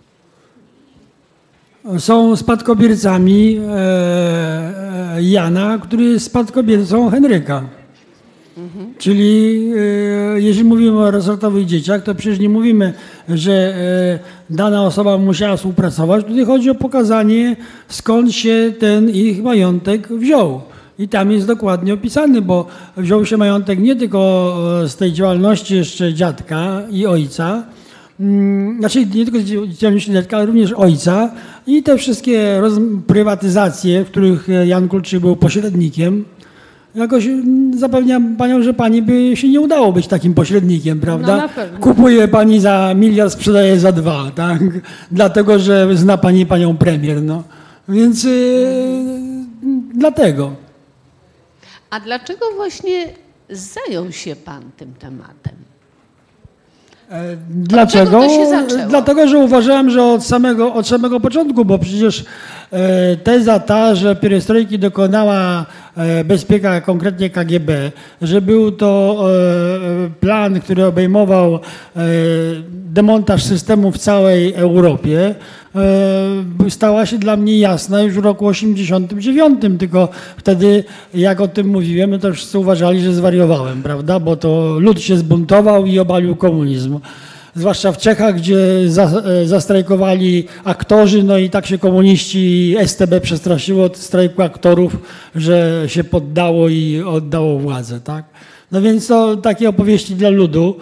Są spadkobiercami e, Jana, który jest spadkobiercą Henryka. Mhm. Czyli e, jeżeli mówimy o resortowych dzieciach, to przecież nie mówimy, że e, dana osoba musiała współpracować. Tutaj chodzi o pokazanie, skąd się ten ich majątek wziął. I tam jest dokładnie opisany, bo wziął się majątek nie tylko z tej działalności jeszcze dziadka i ojca, znaczy nie tylko z działalności dziadka, ale również ojca i te wszystkie prywatyzacje, w których Jan Kulczyk był pośrednikiem. Jakoś zapewniam panią, że pani by się nie udało być takim pośrednikiem, prawda? No na pewno. Kupuje pani za miliard, sprzedaje za dwa, tak? Dlatego, że zna pani panią premier, no. Więc yy, dlatego. A dlaczego właśnie zajął się pan tym tematem? E, dlaczego? Od czego to się zaczęło? Dlatego, że uważałem, że od samego, od samego początku, bo przecież e, teza ta, że pierestrojki dokonała e, bezpieka, konkretnie K G B, że był to e, plan, który obejmował e, demontaż systemu w całej Europie, stała się dla mnie jasna już w roku osiemdziesiątym dziewiątym, tylko wtedy, jak o tym mówiłem, no to wszyscy uważali, że zwariowałem, prawda, bo to lud się zbuntował i obalił komunizm. Zwłaszcza w Czechach, gdzie za, zastrajkowali aktorzy, no i tak się komuniści i S T B przestraszyło od strajku aktorów, że się poddało i oddało władzę, tak? No więc to takie opowieści dla ludu.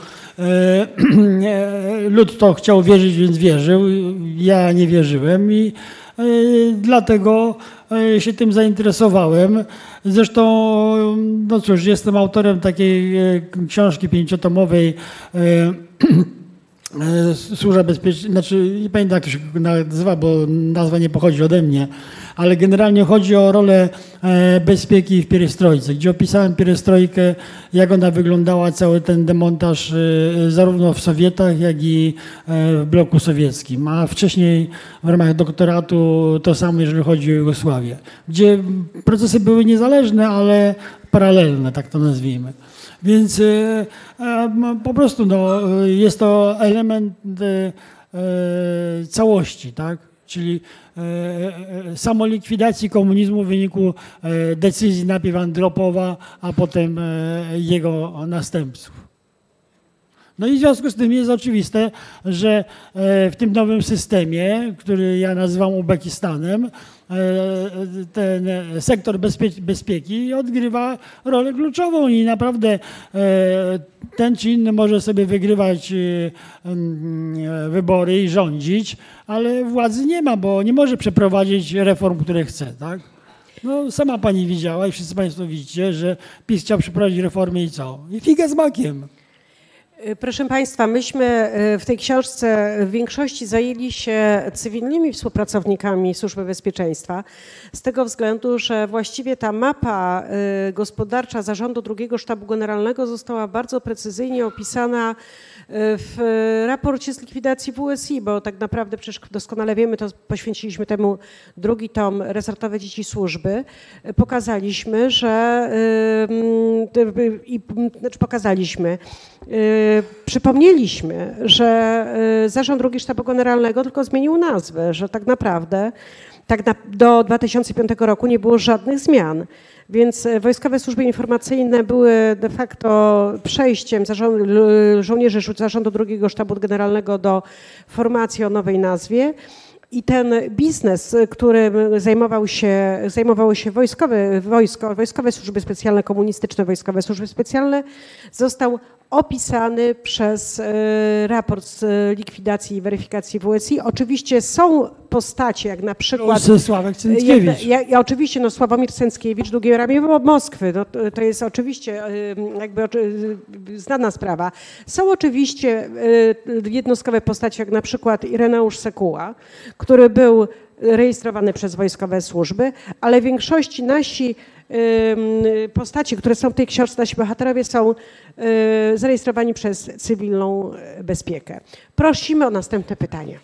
Lud to chciał wierzyć, więc wierzył. Ja nie wierzyłem i dlatego się tym zainteresowałem. Zresztą, no cóż, jestem autorem takiej książki pięciotomowej Służba Bezpieczeństwa, znaczy nie pamiętam jak to się nazywa, bo nazwa nie pochodzi ode mnie, ale generalnie chodzi o rolę bezpieki w pierestrojce, gdzie opisałem pierestrojkę, jak ona wyglądała, cały ten demontaż zarówno w Sowietach, jak i w bloku sowieckim, a wcześniej w ramach doktoratu to samo, jeżeli chodzi o Jugosławię, gdzie procesy były niezależne, ale paralelne, tak to nazwijmy. Więc e, e, po prostu no, jest to element e, e, całości, tak? Czyli e, e, samolikwidacji komunizmu w wyniku e, decyzji najpierw Andropowa, a potem e, jego następców. No i w związku z tym jest oczywiste, że e, w tym nowym systemie, który ja nazywam Uzbekistanem, ten sektor bezpie- bezpieki odgrywa rolę kluczową i naprawdę ten czy inny może sobie wygrywać wybory i rządzić, ale władzy nie ma, bo nie może przeprowadzić reform, które chce, tak? No sama pani widziała i wszyscy państwo widzicie, że PiS chciał przeprowadzić reformy i co? I figa z makiem. Proszę Państwa, myśmy w tej książce w większości zajęli się cywilnymi współpracownikami Służby Bezpieczeństwa z tego względu, że właściwie ta mapa gospodarcza Zarządu drugiego Sztabu Generalnego została bardzo precyzyjnie opisana w raporcie z likwidacji W S I, bo tak naprawdę przecież doskonale wiemy, to poświęciliśmy temu drugi tom Resortowe Dzieci Służby. Pokazaliśmy, że i znaczy pokazaliśmy, przypomnieliśmy, że Zarząd drugiego Sztabu Generalnego tylko zmienił nazwę, że tak naprawdę tak na, do dwa tysiące piątego roku nie było żadnych zmian. Więc wojskowe służby informacyjne były de facto przejściem zarządu, żołnierzy Zarządu drugiego Sztabu Generalnego do formacji o nowej nazwie. I ten biznes, którym zajmował się, zajmowały się wojskowe, wojsko, wojskowe służby specjalne, komunistyczne wojskowe służby specjalne, został opisany przez raport z likwidacji i weryfikacji W S I. Oczywiście są postacie, jak na przykład... Sławek Cęckiewicz. Ja, ja, oczywiście, no Sławomir Cęckiewicz, długie ramię Moskwy, no, to, to jest oczywiście jakby znana sprawa. Są oczywiście jednostkowe postacie, jak na przykład Ireneusz Sekuła, który był rejestrowany przez wojskowe służby, ale w większości nasi postaci, które są w tej książce, nasi bohaterowie są zarejestrowani przez cywilną bezpiekę. Prosimy o następne pytania.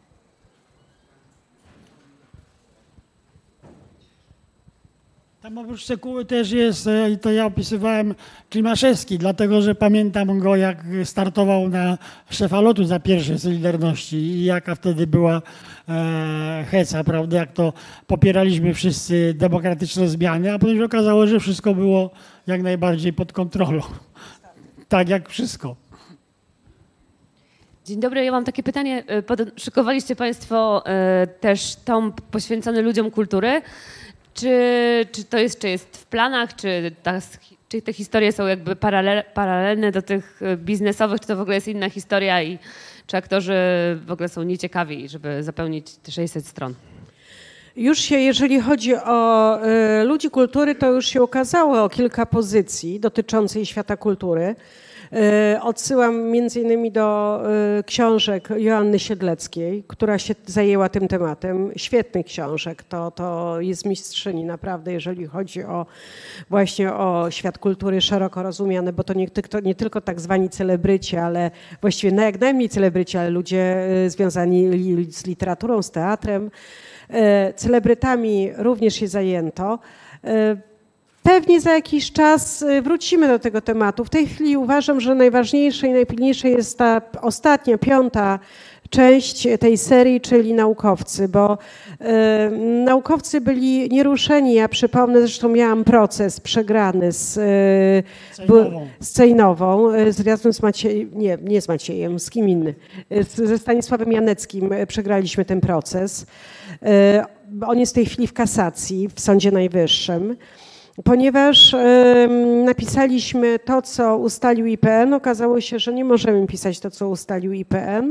Tam oprócz Sekuły też jest, i to ja opisywałem, Klimaszewski, dlatego że pamiętam go, jak startował na szefa lotu za pierwszej Solidarności i jaka wtedy była e, heca, prawda, jak to popieraliśmy wszyscy demokratyczne zmiany, a potem się okazało, że wszystko było jak najbardziej pod kontrolą. Tak jak wszystko. Dzień dobry, ja mam takie pytanie. Szykowaliście Państwo e, też tom poświęcony ludziom kultury. Czy, czy to jest, czy jest w planach, czy, ta, czy te historie są jakby paralel, paralelne do tych biznesowych, czy to w ogóle jest inna historia i czy aktorzy w ogóle są nieciekawi, żeby zapełnić te sześćset stron? Już się, jeżeli chodzi o y, ludzi kultury, to już się ukazało o kilka pozycji dotyczących świata kultury. Y, odsyłam między innymi do y, książek Joanny Siedleckiej, która się zajęła tym tematem. Świetnych książek, to, to jest mistrzyni naprawdę, jeżeli chodzi o właśnie o świat kultury szeroko rozumiany, bo to nie, to nie tylko tak zwani celebryci, ale właściwie no, jak najmniej celebryci, ale ludzie y, związani li, z literaturą, z teatrem. Celebrytami również się zajęto. Pewnie za jakiś czas wrócimy do tego tematu. W tej chwili uważam, że najważniejsze i najpilniejsze jest ta ostatnia, piąta część tej serii, czyli naukowcy, bo e, naukowcy byli nieruszeni. Ja przypomnę, zresztą miałam proces przegrany z, e, Cejnową. z Cejnową, e, z, razem z Maciejem, nie, nie z Maciejem, z kim innym, e, z, ze Stanisławem Janeckim e, przegraliśmy ten proces. E, on jest w tej chwili w kasacji w Sądzie Najwyższym. Ponieważ y, napisaliśmy to, co ustalił I P N, okazało się, że nie możemy pisać to, co ustalił I P N.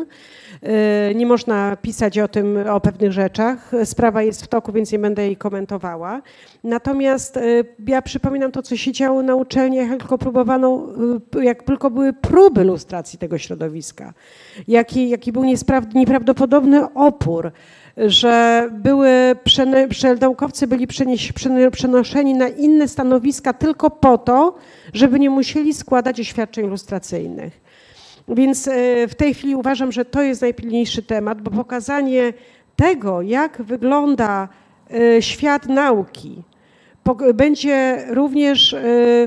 Y, nie można pisać o tym, o pewnych rzeczach. Sprawa jest w toku, więc nie będę jej komentowała. Natomiast y, ja przypominam to, co się działo na uczelniach, jak tylko próbowano, y, jak tylko były próby lustracji tego środowiska. Jaki, jaki był nieprawdopodobny opór, że były, że naukowcy byli przenoszeni na inne stanowiska tylko po to, żeby nie musieli składać oświadczeń lustracyjnych. Więc w tej chwili uważam, że to jest najpilniejszy temat, bo pokazanie tego, jak wygląda świat nauki, będzie również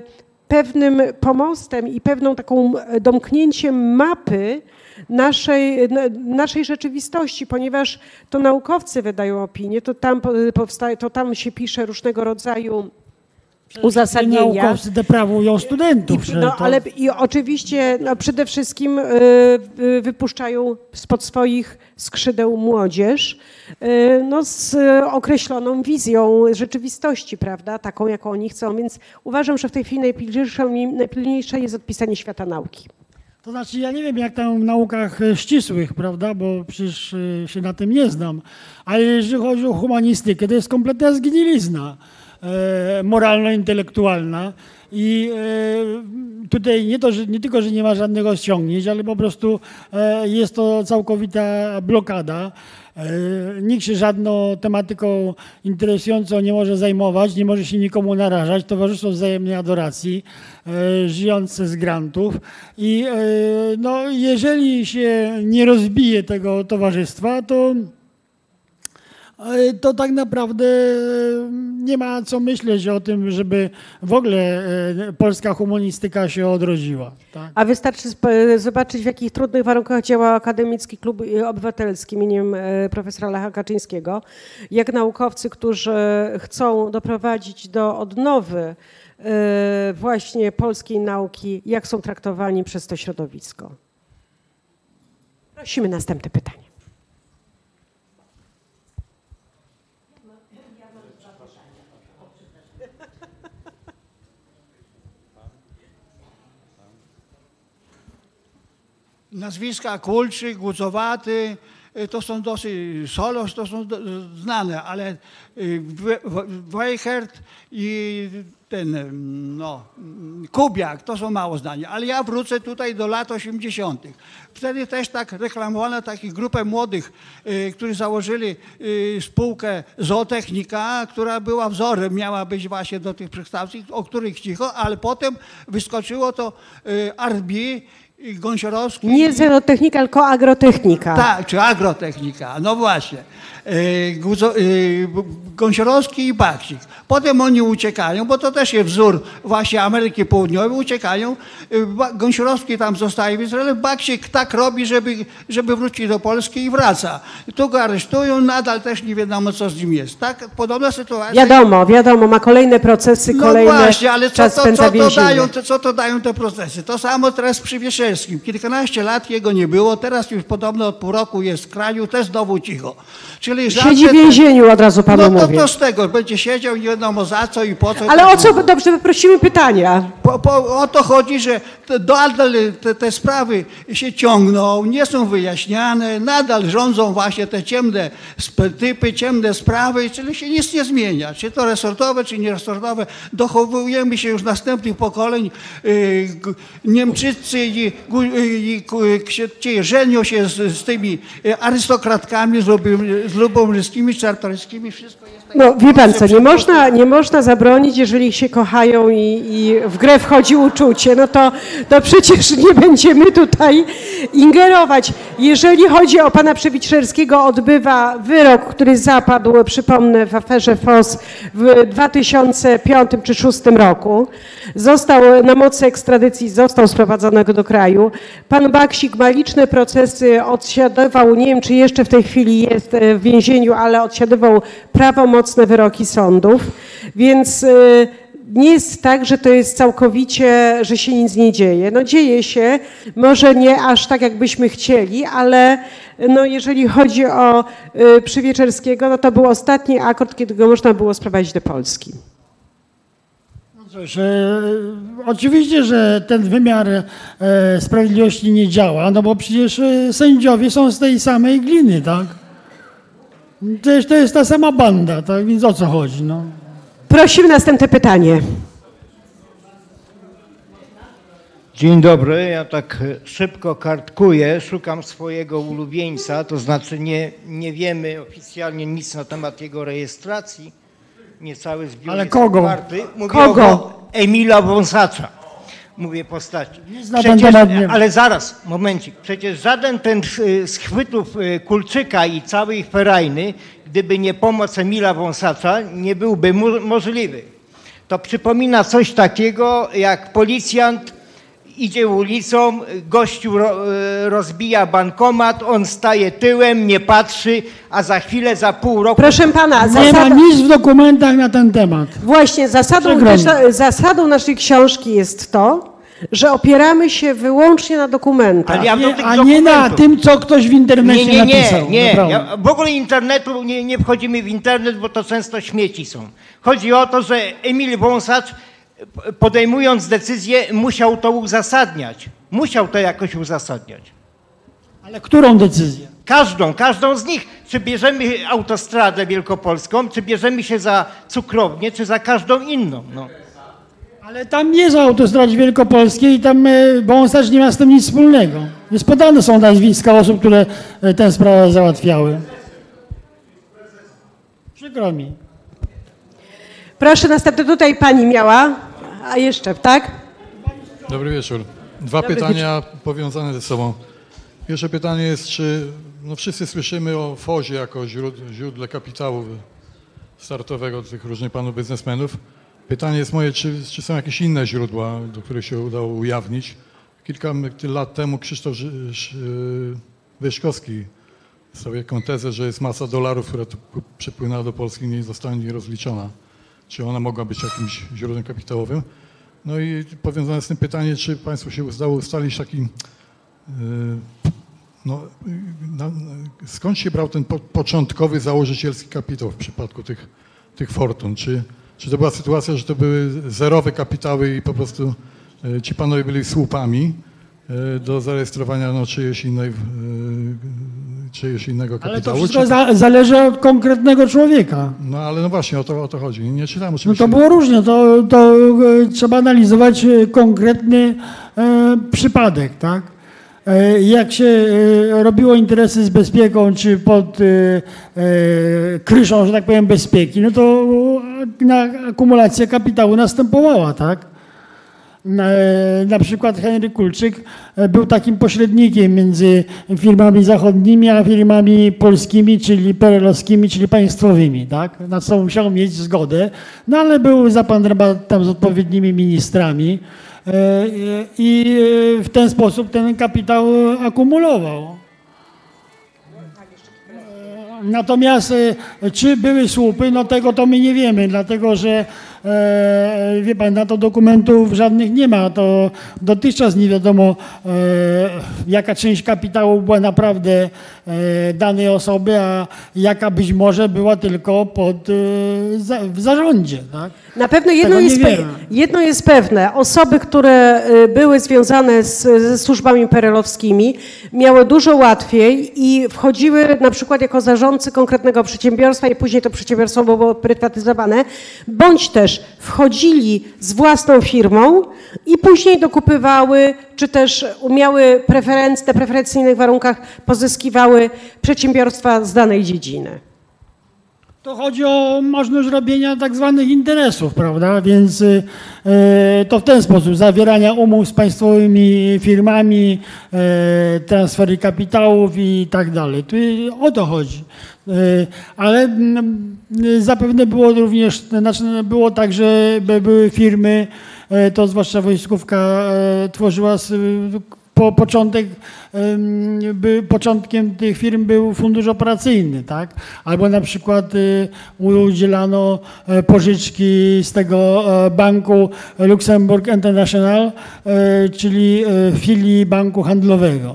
pewnym pomostem i pewną taką domknięciem mapy naszej, naszej rzeczywistości, ponieważ to naukowcy wydają opinię, to tam, powstaje, to tam się pisze różnego rodzaju uzasadnienia. Naukowcy deprawują studentów. I, no, to... ale i oczywiście no, przede wszystkim y, wypuszczają spod swoich skrzydeł młodzież y, no, z określoną wizją rzeczywistości, prawda, taką, jaką oni chcą. Więc uważam, że w tej chwili najpilniejsze jest odpisanie świata nauki. To znaczy, ja nie wiem, jak tam w naukach ścisłych, prawda, bo przecież się na tym nie znam, ale jeżeli chodzi o humanistykę, to jest kompletna zgnilizna e, moralno-intelektualna i e, tutaj nie, to, że, nie tylko, że nie ma żadnych osiągnięć, ale po prostu e, jest to całkowita blokada. Nikt się żadną tematyką interesującą nie może zajmować, nie może się nikomu narażać. Towarzystwo Wzajemnej Adoracji, żyjące z grantów. I no, jeżeli się nie rozbije tego towarzystwa, to, to tak naprawdę nie ma co myśleć o tym, żeby w ogóle polska humanistyka się odrodziła. Tak? A wystarczy zobaczyć, w jakich trudnych warunkach działa Akademicki Klub Obywatelski imieniem profesora Lecha Kaczyńskiego. Jak naukowcy, którzy chcą doprowadzić do odnowy właśnie polskiej nauki, jak są traktowani przez to środowisko. Prosimy następne pytanie. Nazwiska Kulczyk, Gucowaty, to są dosyć, Solos to są do, znane, ale Weichert i ten, no, Kubiak to są mało znani. Ale ja wrócę tutaj do lat osiemdziesiątych. Wtedy też tak reklamowano taką grupę młodych, y, którzy założyli y, spółkę Zootechnika, która była wzorem, miała być właśnie do tych przekształceń, o których cicho, ale potem wyskoczyło to y, Arbi, Gąsiorowski. Nie zootechnika, tylko agrotechnika. Tak, czy agrotechnika, no właśnie. Gąsiorowski i Baksik. Potem oni uciekają, bo to też jest wzór właśnie Ameryki Południowej, uciekają. Gąsiorowski tam zostaje w Izraelu, Baksik tak robi, żeby, żeby wrócić do Polski i wraca. Tu go aresztują, nadal też nie wiadomo, co z nim jest. Tak, podobna sytuacja. Wiadomo, wiadomo, ma kolejne procesy, kolejne no właśnie, ale co, czas to, spędza co, to więzienie. dają, to, co to dają te procesy? To samo teraz przy Wierzchowskim. Kilkanaście lat jego nie było, teraz już podobno od pół roku jest w kraju, też znowu cicho. Czyli siedzi w więzieniu, od razu panu no, mówię. No to z tego, będzie siedział i nie wiadomo za co i po co. Ale o co, dobrze, wyprosimy pytania. Po, po, o to chodzi, że nadal te, te sprawy się ciągną, nie są wyjaśniane, nadal rządzą właśnie te ciemne typy, ciemne sprawy, czyli się nic nie zmienia. Czy to resortowe, czy nieresortowe. Dochowujemy się już następnych pokoleń. Yy, Niemczycy i, i, i, i żenią się z, z tymi arystokratkami, z, z Lubomirskimi, z Czartoryskimi, wszystko jest takie. No wie pan co, nie można, nie można zabronić, jeżeli się kochają i, i w grę wchodzi uczucie, no to to przecież nie będziemy tutaj ingerować. Jeżeli chodzi o pana Przewiczerskiego, odbywa wyrok, który zapadł, przypomnę, w aferze F O S w dwa tysiące piątym czy dwa tysiące szóstym roku. Został na mocy ekstradycji, został sprowadzony do kraju. Pan Baksik ma liczne procesy, odsiadywał, nie wiem czy jeszcze w tej chwili jest w więzieniu, ale odsiadywał prawomocne wyroki sądów, więc nie jest tak, że to jest całkowicie, że się nic nie dzieje. No dzieje się, może nie aż tak, jakbyśmy chcieli, ale no jeżeli chodzi o y, Przywieczerskiego, no to był ostatni akord, kiedy go można było sprowadzić do Polski. No cóż, e, oczywiście, że ten wymiar e, sprawiedliwości nie działa, no bo przecież e, sędziowie są z tej samej gliny, tak? To jest, to jest ta sama banda, tak? Więc o co chodzi, no? Prosimy następne pytanie. Dzień dobry, ja tak szybko kartkuję, szukam swojego ulubieńca, to znaczy nie, nie wiemy oficjalnie nic na temat jego rejestracji, niecały zbiór Ale jest kogo? otwarty. Mówię Kogo? o Emila Wąsacza, mówię postaci. Nic na ten temat nie wiem. Ale zaraz, momencik, przecież żaden ten z chwytów Kulczyka i całej ferajny, gdyby nie pomoc Emila Wąsacza, nie byłby mu możliwy. To przypomina coś takiego, jak policjant idzie ulicą, gościu ro, rozbija bankomat, on staje tyłem, nie patrzy, a za chwilę, za pół roku... Proszę pana, Nie zasada... ma nic w dokumentach na ten temat. Właśnie, zasadą, Przykro mi. zasadą naszej książki jest to, że opieramy się wyłącznie na dokumentach. Ale ja do Nie, tych a nie na dokumentów. tym, co ktoś w internecie Nie, nie, napisał. nie, nie. naprawdę. Ja, w ogóle internetu nie, nie wchodzimy w internet, bo to często śmieci są. Chodzi o to, że Emil Wąsacz, podejmując decyzję, musiał to uzasadniać. Musiał to jakoś uzasadniać. Ale którą decyzję? Każdą, każdą z nich. Czy bierzemy autostradę wielkopolską, czy bierzemy się za cukrownię, czy za każdą inną. No. Ale tam nie za autostradzie wielkopolskiej i tam e, Wąsacz nie ma z tym nic wspólnego. Jest podane są nazwiska osób, które e, tę sprawę załatwiały. Przykro mi. Proszę, następne tutaj pani miała, a jeszcze, tak? Dobry wieczór. Dwa Dobry pytania powiązane ze sobą. Pierwsze pytanie jest, czy no wszyscy słyszymy o F O Z-ie jako źródle, źródle kapitału startowego tych różnych panów biznesmenów. Pytanie jest moje, czy, czy są jakieś inne źródła, do których się udało ujawnić? Kilka lat temu Krzysztof Wyszkowski stawiał taką tezę, że jest masa dolarów, która tu przypłynęła do Polski i nie zostanie rozliczona. Czy ona mogła być jakimś źródłem kapitałowym? No i powiązane z tym pytanie, czy państwu się udało ustalić taki, yy, no, na, skąd się brał ten po, początkowy założycielski kapitał w przypadku tych, tych fortun? Czy, czy to była sytuacja, że to były zerowe kapitały i po prostu yy, ci panowie byli słupami yy, do zarejestrowania no, czyjeś innej, yy, czyjegoś innego kapitału? Ale to wszystko czy... za, zależy od konkretnego człowieka. No ale no właśnie, o to, o to chodzi. Nie czytałem No oczywiście. to było różnie, to, to e, trzeba analizować e, konkretny e, przypadek, tak? E, jak się e, robiło interesy z bezpieką, czy pod e, e, kryszą, że tak powiem, bezpieki, no to na, akumulacja kapitału następowała, tak? Na, na przykład Henryk Kulczyk był takim pośrednikiem między firmami zachodnimi, a firmami polskimi, czyli perelowskimi, czyli państwowymi, tak? Na co musiał mieć zgodę, no ale był za pan rabat tam z odpowiednimi ministrami e, i w ten sposób ten kapitał akumulował. Natomiast e, czy były słupy, no tego to my nie wiemy, dlatego że e, wie pan, na to dokumentów żadnych nie ma. To dotychczas nie wiadomo, e, jaka część kapitału była naprawdę e, danej osoby, a jaka być może była tylko pod, e, za, w zarządzie. Tak? Na pewno jedno Tego nie jest, pe- wiemy. jedno jest pewne. Osoby, które y, były związane z, ze służbami perelowskimi, miały dużo łatwiej i wchodziły na przykład jako zarządcy konkretnego przedsiębiorstwa i później to przedsiębiorstwo było prywatyzowane, bądź też wchodzili z własną firmą i później dokupywały, czy też miały preferencje, na preferencyjnych warunkach pozyskiwały przedsiębiorstwa z danej dziedziny. To chodzi o możliwość robienia tak zwanych interesów, prawda? Więc y, to w ten sposób, zawierania umów z państwowymi firmami, y, transfery kapitałów i tak dalej. Tu o to chodzi. Y, ale y, zapewne było również, znaczy było tak, że były firmy, y, to zwłaszcza wojskówka y, tworzyła y, po początek, by, początkiem tych firm był fundusz operacyjny, tak? Albo na przykład y, udzielano pożyczki z tego banku Luxembourg International, y, czyli y, filii banku handlowego.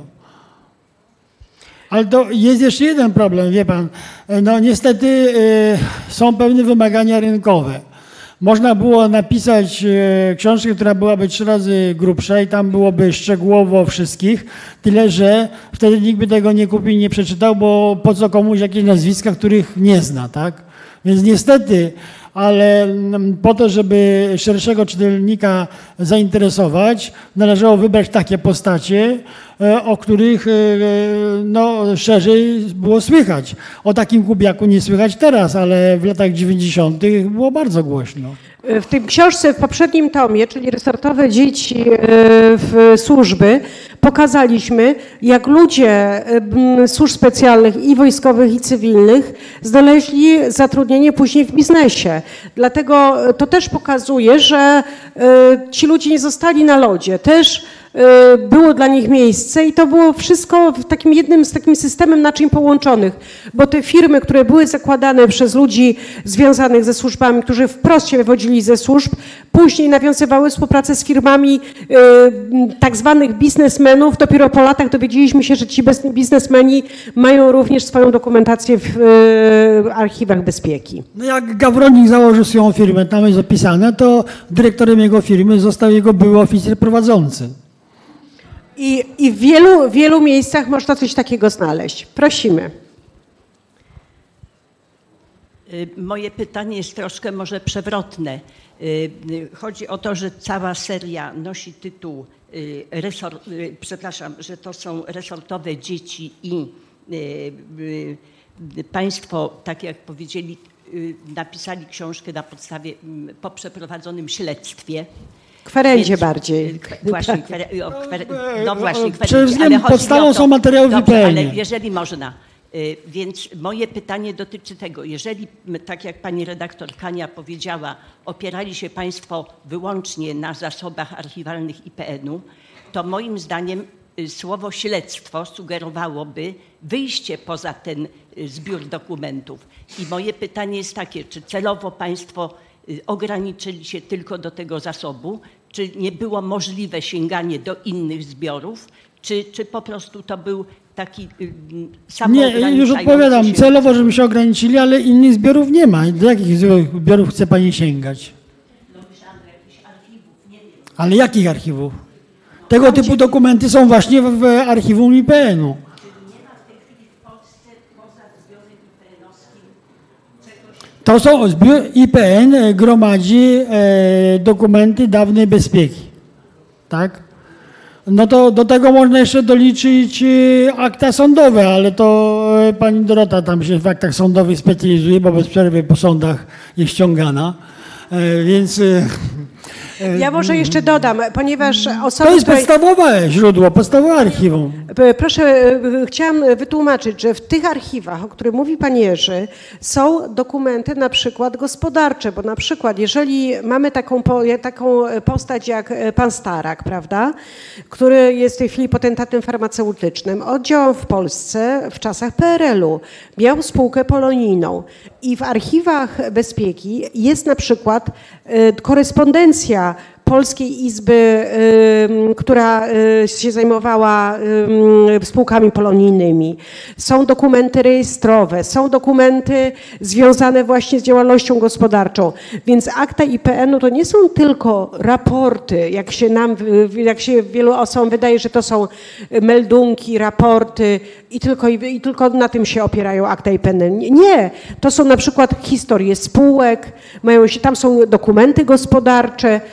Ale to jest jeszcze jeden problem, wie pan. No niestety y, są pewne wymagania rynkowe. Można było napisać e, książkę, która byłaby trzy razy grubsza i tam byłoby szczegółowo wszystkich, tyle że wtedy nikt by tego nie kupił i nie przeczytał, bo po co komuś jakieś nazwiska, których nie zna, tak? Więc niestety, ale po to, żeby szerszego czytelnika zainteresować, należało wybrać takie postacie, o których no, szerzej było słychać. O takim Kubiaku nie słychać teraz, ale w latach dziewięćdziesiątych było bardzo głośno. W tej książce, w poprzednim tomie, czyli Resortowe dzieci w służby, pokazaliśmy, jak ludzie służb specjalnych i wojskowych, i cywilnych znaleźli zatrudnienie później w biznesie. Dlatego to też pokazuje, że ci ludzie nie zostali na lodzie. Też było dla nich miejsce i to było wszystko w takim jednym z takim systemem naczyń połączonych, bo te firmy, które były zakładane przez ludzi związanych ze służbami, którzy wprost się wywodzili ze służb, później nawiązywały współpracę z firmami y, tak zwanych biznesmenów. Dopiero po latach dowiedzieliśmy się, że ci biznesmeni mają również swoją dokumentację w y, archiwach bezpieki. No jak Gawronik założył swoją firmę, tam jest zapisane, to dyrektorem jego firmy został jego były oficer prowadzący. I, i w wielu, wielu miejscach można coś takiego znaleźć. Prosimy. Moje pytanie jest troszkę może przewrotne. Chodzi o to, że cała seria nosi tytuł, resort, przepraszam, że to są resortowe dzieci i państwo, tak jak powiedzieli, napisali książkę na podstawie, po przeprowadzonym śledztwie. Kwerendzie bardziej. Właśnie, kwer, o, kwer, no właśnie, kwerendzie. Ale podstawą są materiały w I P N-ie. Ale jeżeli można. Więc moje pytanie dotyczy tego, jeżeli, tak jak pani redaktor Kania powiedziała, opierali się państwo wyłącznie na zasobach archiwalnych I P N-u, to moim zdaniem słowo śledztwo sugerowałoby wyjście poza ten zbiór dokumentów. I moje pytanie jest takie, czy celowo państwo ograniczyli się tylko do tego zasobu, czy nie było możliwe sięganie do innych zbiorów, czy, czy po prostu to był taki samoograniczający Nie, już odpowiadam, się... celowo, żeby się ograniczyli, ale innych zbiorów nie ma. Do jakich zbiorów chce pani sięgać? No myślałam do jakichś archiwów, nie wiem. Ale jakich archiwów? Tego Tam typu dokumenty są właśnie w, w archiwum I P N-u. To są, zbiór I P N gromadzi e, dokumenty dawnej bezpieki, tak? No to do tego można jeszcze doliczyć e, akta sądowe, ale to e, pani Dorota tam się w aktach sądowych specjalizuje, bo bez przerwy po sądach jest ściągana, e, więc... E, Ja może jeszcze dodam, ponieważ osoby, to jest które... podstawowe źródło, podstawowe archiwum. Proszę, chciałam wytłumaczyć, że w tych archiwach, o których mówi pan Jerzy, są dokumenty na przykład gospodarcze, bo na przykład jeżeli mamy taką, taką postać jak pan Starak, prawda, który jest w tej chwili potentatem farmaceutycznym, on działał w Polsce w czasach P R L u, miał spółkę polonijną i w archiwach bezpieki jest na przykład korespondencja Polskiej Izby, y, która y, się zajmowała y, spółkami polonijnymi. Są dokumenty rejestrowe, są dokumenty związane właśnie z działalnością gospodarczą. Więc akta I P N-u to nie są tylko raporty, jak się nam, jak się wielu osobom wydaje, że to są meldunki, raporty i tylko, i tylko na tym się opierają akta I P N. Nie, to są na przykład historie spółek, mają się, tam są dokumenty gospodarcze, tam są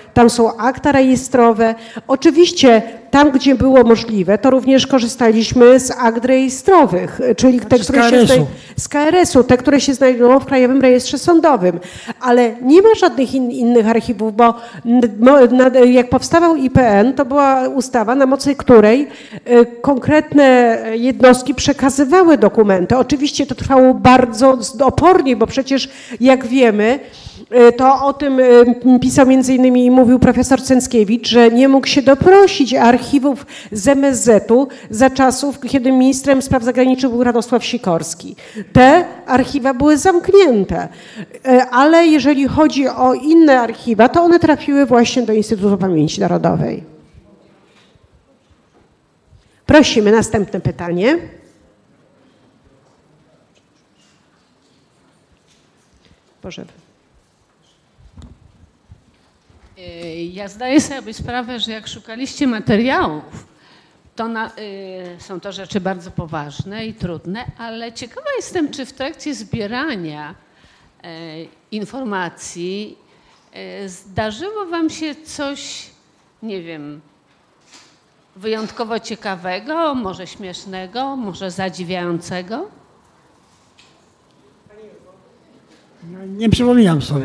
są akta rejestrowe. Oczywiście tam, gdzie było możliwe, to również korzystaliśmy z akt rejestrowych, czyli te, które się znaj- z K R S u, te, które się znajdują w Krajowym Rejestrze Sądowym. Ale nie ma żadnych in, innych archiwów, bo no, na, jak powstawał I P N, to była ustawa, na mocy której y, konkretne jednostki przekazywały dokumenty. Oczywiście to trwało bardzo opornie, bo przecież jak wiemy, to o tym pisał między innymi i mówił profesor Cęckiewicz, że nie mógł się doprosić archiwów z M S Z u za czasów, kiedy ministrem spraw zagranicznych był Radosław Sikorski. Te archiwa były zamknięte, ale jeżeli chodzi o inne archiwa, to one trafiły właśnie do Instytutu Pamięci Narodowej. Prosimy, następne pytanie. Boże. Ja zdaję sobie sprawę, że jak szukaliście materiałów, to na, y, są to rzeczy bardzo poważne i trudne, ale ciekawa jestem, czy w trakcie zbierania y, informacji y, zdarzyło wam się coś, nie wiem, wyjątkowo ciekawego, może śmiesznego, może zadziwiającego? Nie przypominam sobie.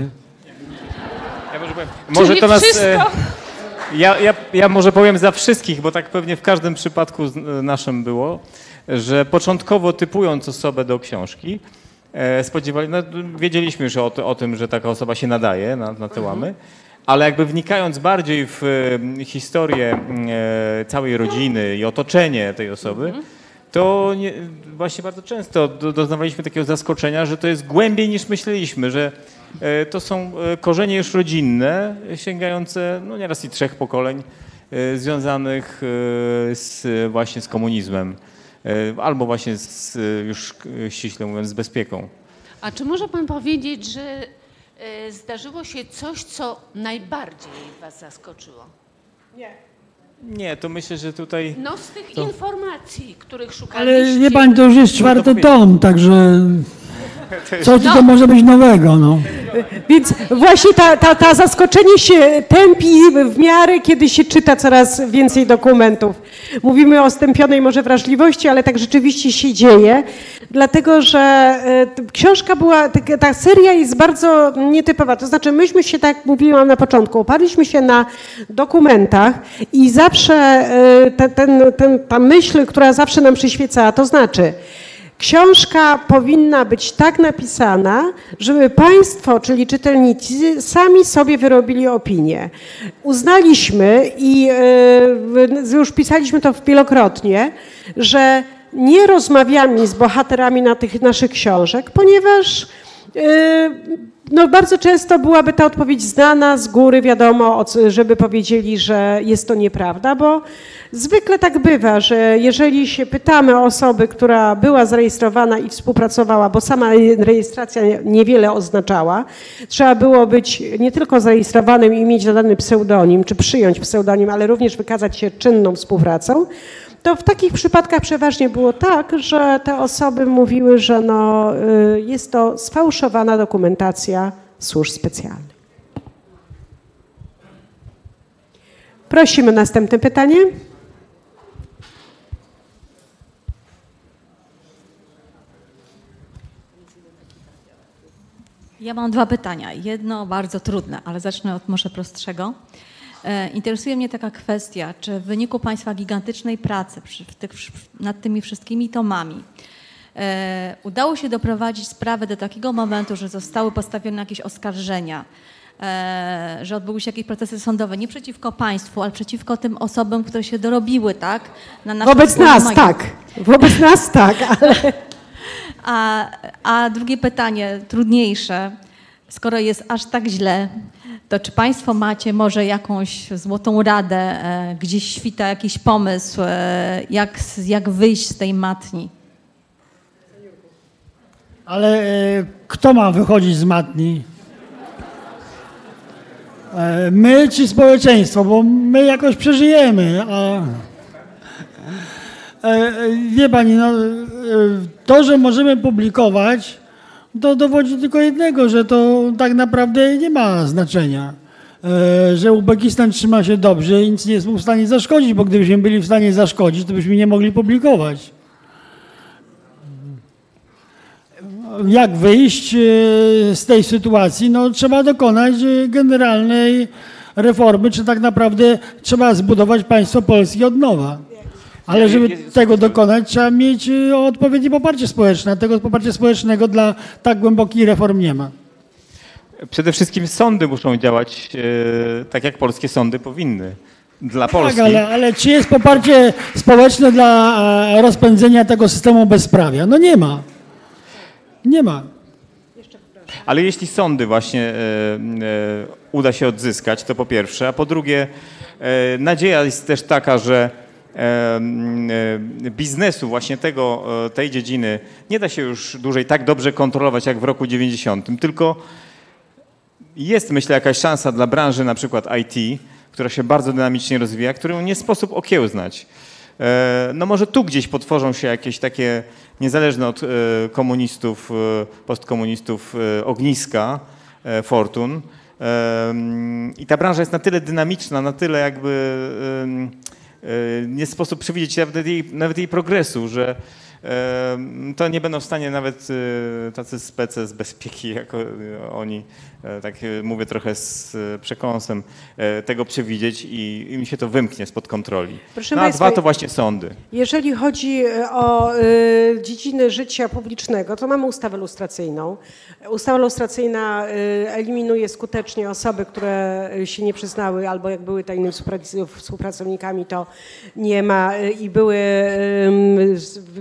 Ja może powiem, może to nas, e, ja, ja, ja może powiem za wszystkich, bo tak pewnie w każdym przypadku z, naszym było, że początkowo typując osobę do książki, e, spodziewali, no, wiedzieliśmy już o, o tym, że taka osoba się nadaje na, na te łamy, ale jakby wnikając bardziej w e, historię e, całej rodziny i otoczenie tej osoby, to nie, właśnie bardzo często do, doznawaliśmy takiego zaskoczenia, że to jest głębiej niż myśleliśmy, że e, to są e, korzenie już rodzinne, sięgające no nieraz i trzech pokoleń, e, związanych e, z, właśnie z komunizmem, e, albo właśnie z, już e, ściśle mówiąc z bezpieką. A czy może pan powiedzieć, że e, zdarzyło się coś, co najbardziej was zaskoczyło? Nie. Nie, to myślę, że tutaj... No z tych to... informacji, których szukaliście... Ale wie pani, to już jest czwarty tom, także co tu to może być nowego, no. Więc właśnie ta, ta, ta zaskoczenie się tępi w miarę, kiedy się czyta coraz więcej dokumentów. Mówimy o stępionej może wrażliwości, ale tak rzeczywiście się dzieje, dlatego że książka była, ta seria jest bardzo nietypowa. To znaczy myśmy się, tak jak mówiłam na początku, oparliśmy się na dokumentach i zawsze ten, ten, ten, ta myśl, która zawsze nam przyświecała, to znaczy książka powinna być tak napisana, żeby państwo, czyli czytelnicy, sami sobie wyrobili opinię. Uznaliśmy i już pisaliśmy to wielokrotnie, że nie rozmawiamy z bohaterami na tych naszych książek, ponieważ no, bardzo często byłaby ta odpowiedź znana z góry, wiadomo, żeby powiedzieli, że jest to nieprawda, bo zwykle tak bywa, że jeżeli się pytamy o osobę, która była zarejestrowana i współpracowała, bo sama rejestracja niewiele oznaczała, trzeba było być nie tylko zarejestrowanym i mieć nadany pseudonim, czy przyjąć pseudonim, ale również wykazać się czynną współpracą, to w takich przypadkach przeważnie było tak, że te osoby mówiły, że no, jest to sfałszowana dokumentacja służb specjalnych. Prosimy następne pytanie. Ja mam dwa pytania. Jedno bardzo trudne, ale zacznę od może prostszego. Interesuje mnie taka kwestia, czy w wyniku Państwa gigantycznej pracy przy, w tych, nad tymi wszystkimi tomami e, udało się doprowadzić sprawę do takiego momentu, że zostały postawione jakieś oskarżenia, e, że odbyły się jakieś procesy sądowe nie przeciwko Państwu, ale przeciwko tym osobom, które się dorobiły, tak? Na naszym Wobec nas, majątku. tak. Wobec nas tak, ale... A, a drugie pytanie, trudniejsze. Skoro jest aż tak źle, to czy Państwo macie może jakąś złotą radę, e, gdzieś świta jakiś pomysł, e, jak, jak wyjść z tej matni? Ale e, kto ma wychodzić z matni? E, my czy społeczeństwo? Bo my jakoś przeżyjemy. A, e, wie Pani, no, e, to, że możemy publikować, to dowodzi tylko jednego, że to tak naprawdę nie ma znaczenia. że Uzbekistan trzyma się dobrze i nic nie jest mu w stanie zaszkodzić, bo gdybyśmy byli w stanie zaszkodzić, to byśmy nie mogli publikować. Jak wyjść z tej sytuacji? No, trzeba dokonać generalnej reformy, czy tak naprawdę trzeba zbudować państwo polskie od nowa. Ale żeby tego dokonać, trzeba mieć odpowiednie poparcie społeczne. A tego poparcia społecznego dla tak głębokich reform nie ma. Przede wszystkim sądy muszą działać e, tak, jak polskie sądy powinny. Dla Polski. Tak, ale, ale czy jest poparcie społeczne dla rozpędzenia tego systemu bezprawia? No nie ma. Nie ma. Ale jeśli sądy właśnie e, e, uda się odzyskać, to po pierwsze, a po drugie e, nadzieja jest też taka, że e, e, biznesu właśnie tego, e, tej dziedziny nie da się już dłużej tak dobrze kontrolować jak w roku dziewięćdziesiątym, tylko jest, myślę, jakaś szansa dla branży na przykład I T, która się bardzo dynamicznie rozwija, którą nie sposób okiełznać. E, no może tu gdzieś potworzą się jakieś takie niezależne od e, komunistów, e, postkomunistów e, ogniska e, fortun. E, I ta branża jest na tyle dynamiczna, na tyle jakby e, e, nie sposób przewidzieć nawet jej, nawet jej progresu, że e, to nie będą w stanie nawet e, tacy spece z bezpieki, jak oni, e, tak mówię trochę z przekąsem, e, tego przewidzieć i, i mi się to wymknie spod kontroli. Proszę no, a Państwa, dwa to właśnie sądy. Jeżeli chodzi o y, dziedziny życia publicznego, to mamy ustawę lustracyjną. Ustawa lustracyjna y, eliminuje skutecznie osoby, które się nie przyznały albo jak były tajnymi współpracownikami, to nie ma y, i były y,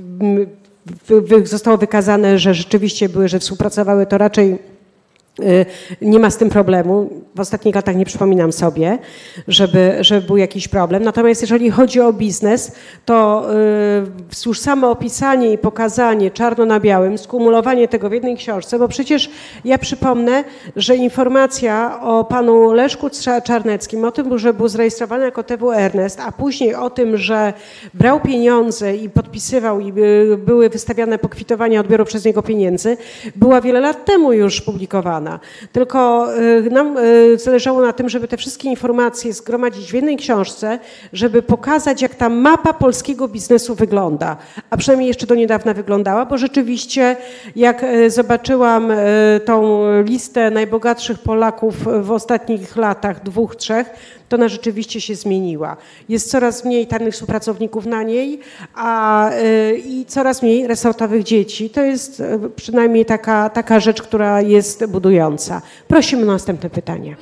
y, y, zostało wykazane, że rzeczywiście były, że współpracowały, to raczej nie ma z tym problemu. W ostatnich latach nie przypominam sobie, żeby, żeby był jakiś problem. Natomiast jeżeli chodzi o biznes, to y, już samo opisanie i pokazanie czarno na białym, skumulowanie tego w jednej książce, bo przecież ja przypomnę, że informacja o panu Leszku Czarneckim, o tym, że był zarejestrowany jako T W Ernest, a później o tym, że brał pieniądze i podpisywał i y, były wystawiane pokwitowania odbioru przez niego pieniędzy, była wiele lat temu już publikowana. Tylko y, nam y, zależało na tym, żeby te wszystkie informacje zgromadzić w jednej książce, żeby pokazać, jak ta mapa polskiego biznesu wygląda. A przynajmniej jeszcze do niedawna wyglądała, bo rzeczywiście jak y, zobaczyłam y, tą listę najbogatszych Polaków w ostatnich latach, dwóch, trzech, to ona rzeczywiście się zmieniła. Jest coraz mniej tajnych współpracowników na niej, a y, i coraz mniej resortowych dzieci. To jest y, przynajmniej taka, taka rzecz, która jest budująca. Prosimy o następne pytanie.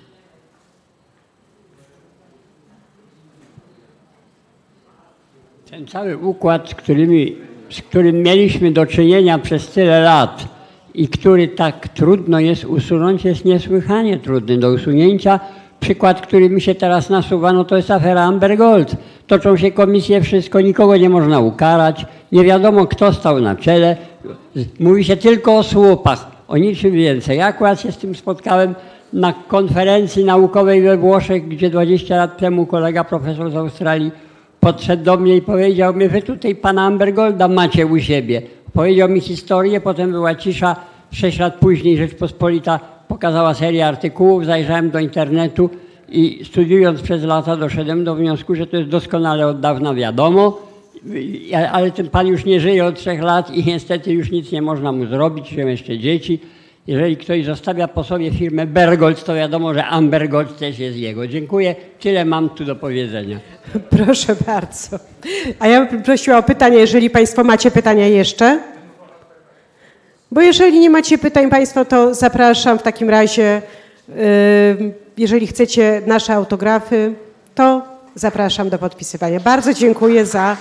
Ten cały układ, z, którymi, z którym mieliśmy do czynienia przez tyle lat i który tak trudno jest usunąć, jest niesłychanie trudny do usunięcia. Przykład, który mi się teraz nasuwa, no to jest afera Amber Gold. Toczą się komisje, wszystko, nikogo nie można ukarać, nie wiadomo kto stał na czele. Mówi się tylko o słupach, o niczym więcej. Ja akurat się z tym spotkałem na konferencji naukowej we Włoszech, gdzie dwadzieścia lat temu kolega profesor z Australii podszedł do mnie i powiedział mi, wy tutaj pana Amber Golda macie u siebie. Powiedział mi historię, potem była cisza. Sześć lat później Rzeczpospolita pokazała serię artykułów, zajrzałem do internetu i studiując przez lata doszedłem do wniosku, że to jest doskonale od dawna wiadomo, ale ten pan już nie żyje od trzech lat i niestety już nic nie można mu zrobić, są jeszcze dzieci. Jeżeli ktoś zostawia po sobie firmę Bergold, to wiadomo, że Amber Gold też jest jego. Dziękuję. Tyle mam tu do powiedzenia. Proszę bardzo. A ja bym prosiła o pytania, jeżeli państwo macie pytania jeszcze. Bo jeżeli nie macie pytań państwo, to zapraszam w takim razie, jeżeli chcecie nasze autografy, to zapraszam do podpisywania. Bardzo dziękuję za,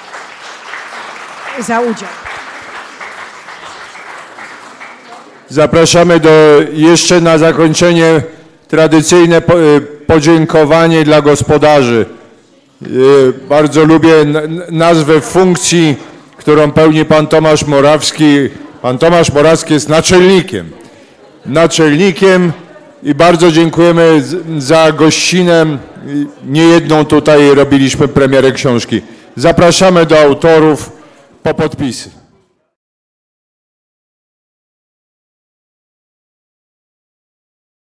za udział. Zapraszamy do jeszcze na zakończenie tradycyjne podziękowanie dla gospodarzy. Bardzo lubię nazwę funkcji, którą pełni pan Tomasz Morawski. Pan Tomasz Morawski jest naczelnikiem. Naczelnikiem i bardzo dziękujemy za gościnę. Niejedną tutaj robiliśmy premierę książki. Zapraszamy do autorów po podpisy.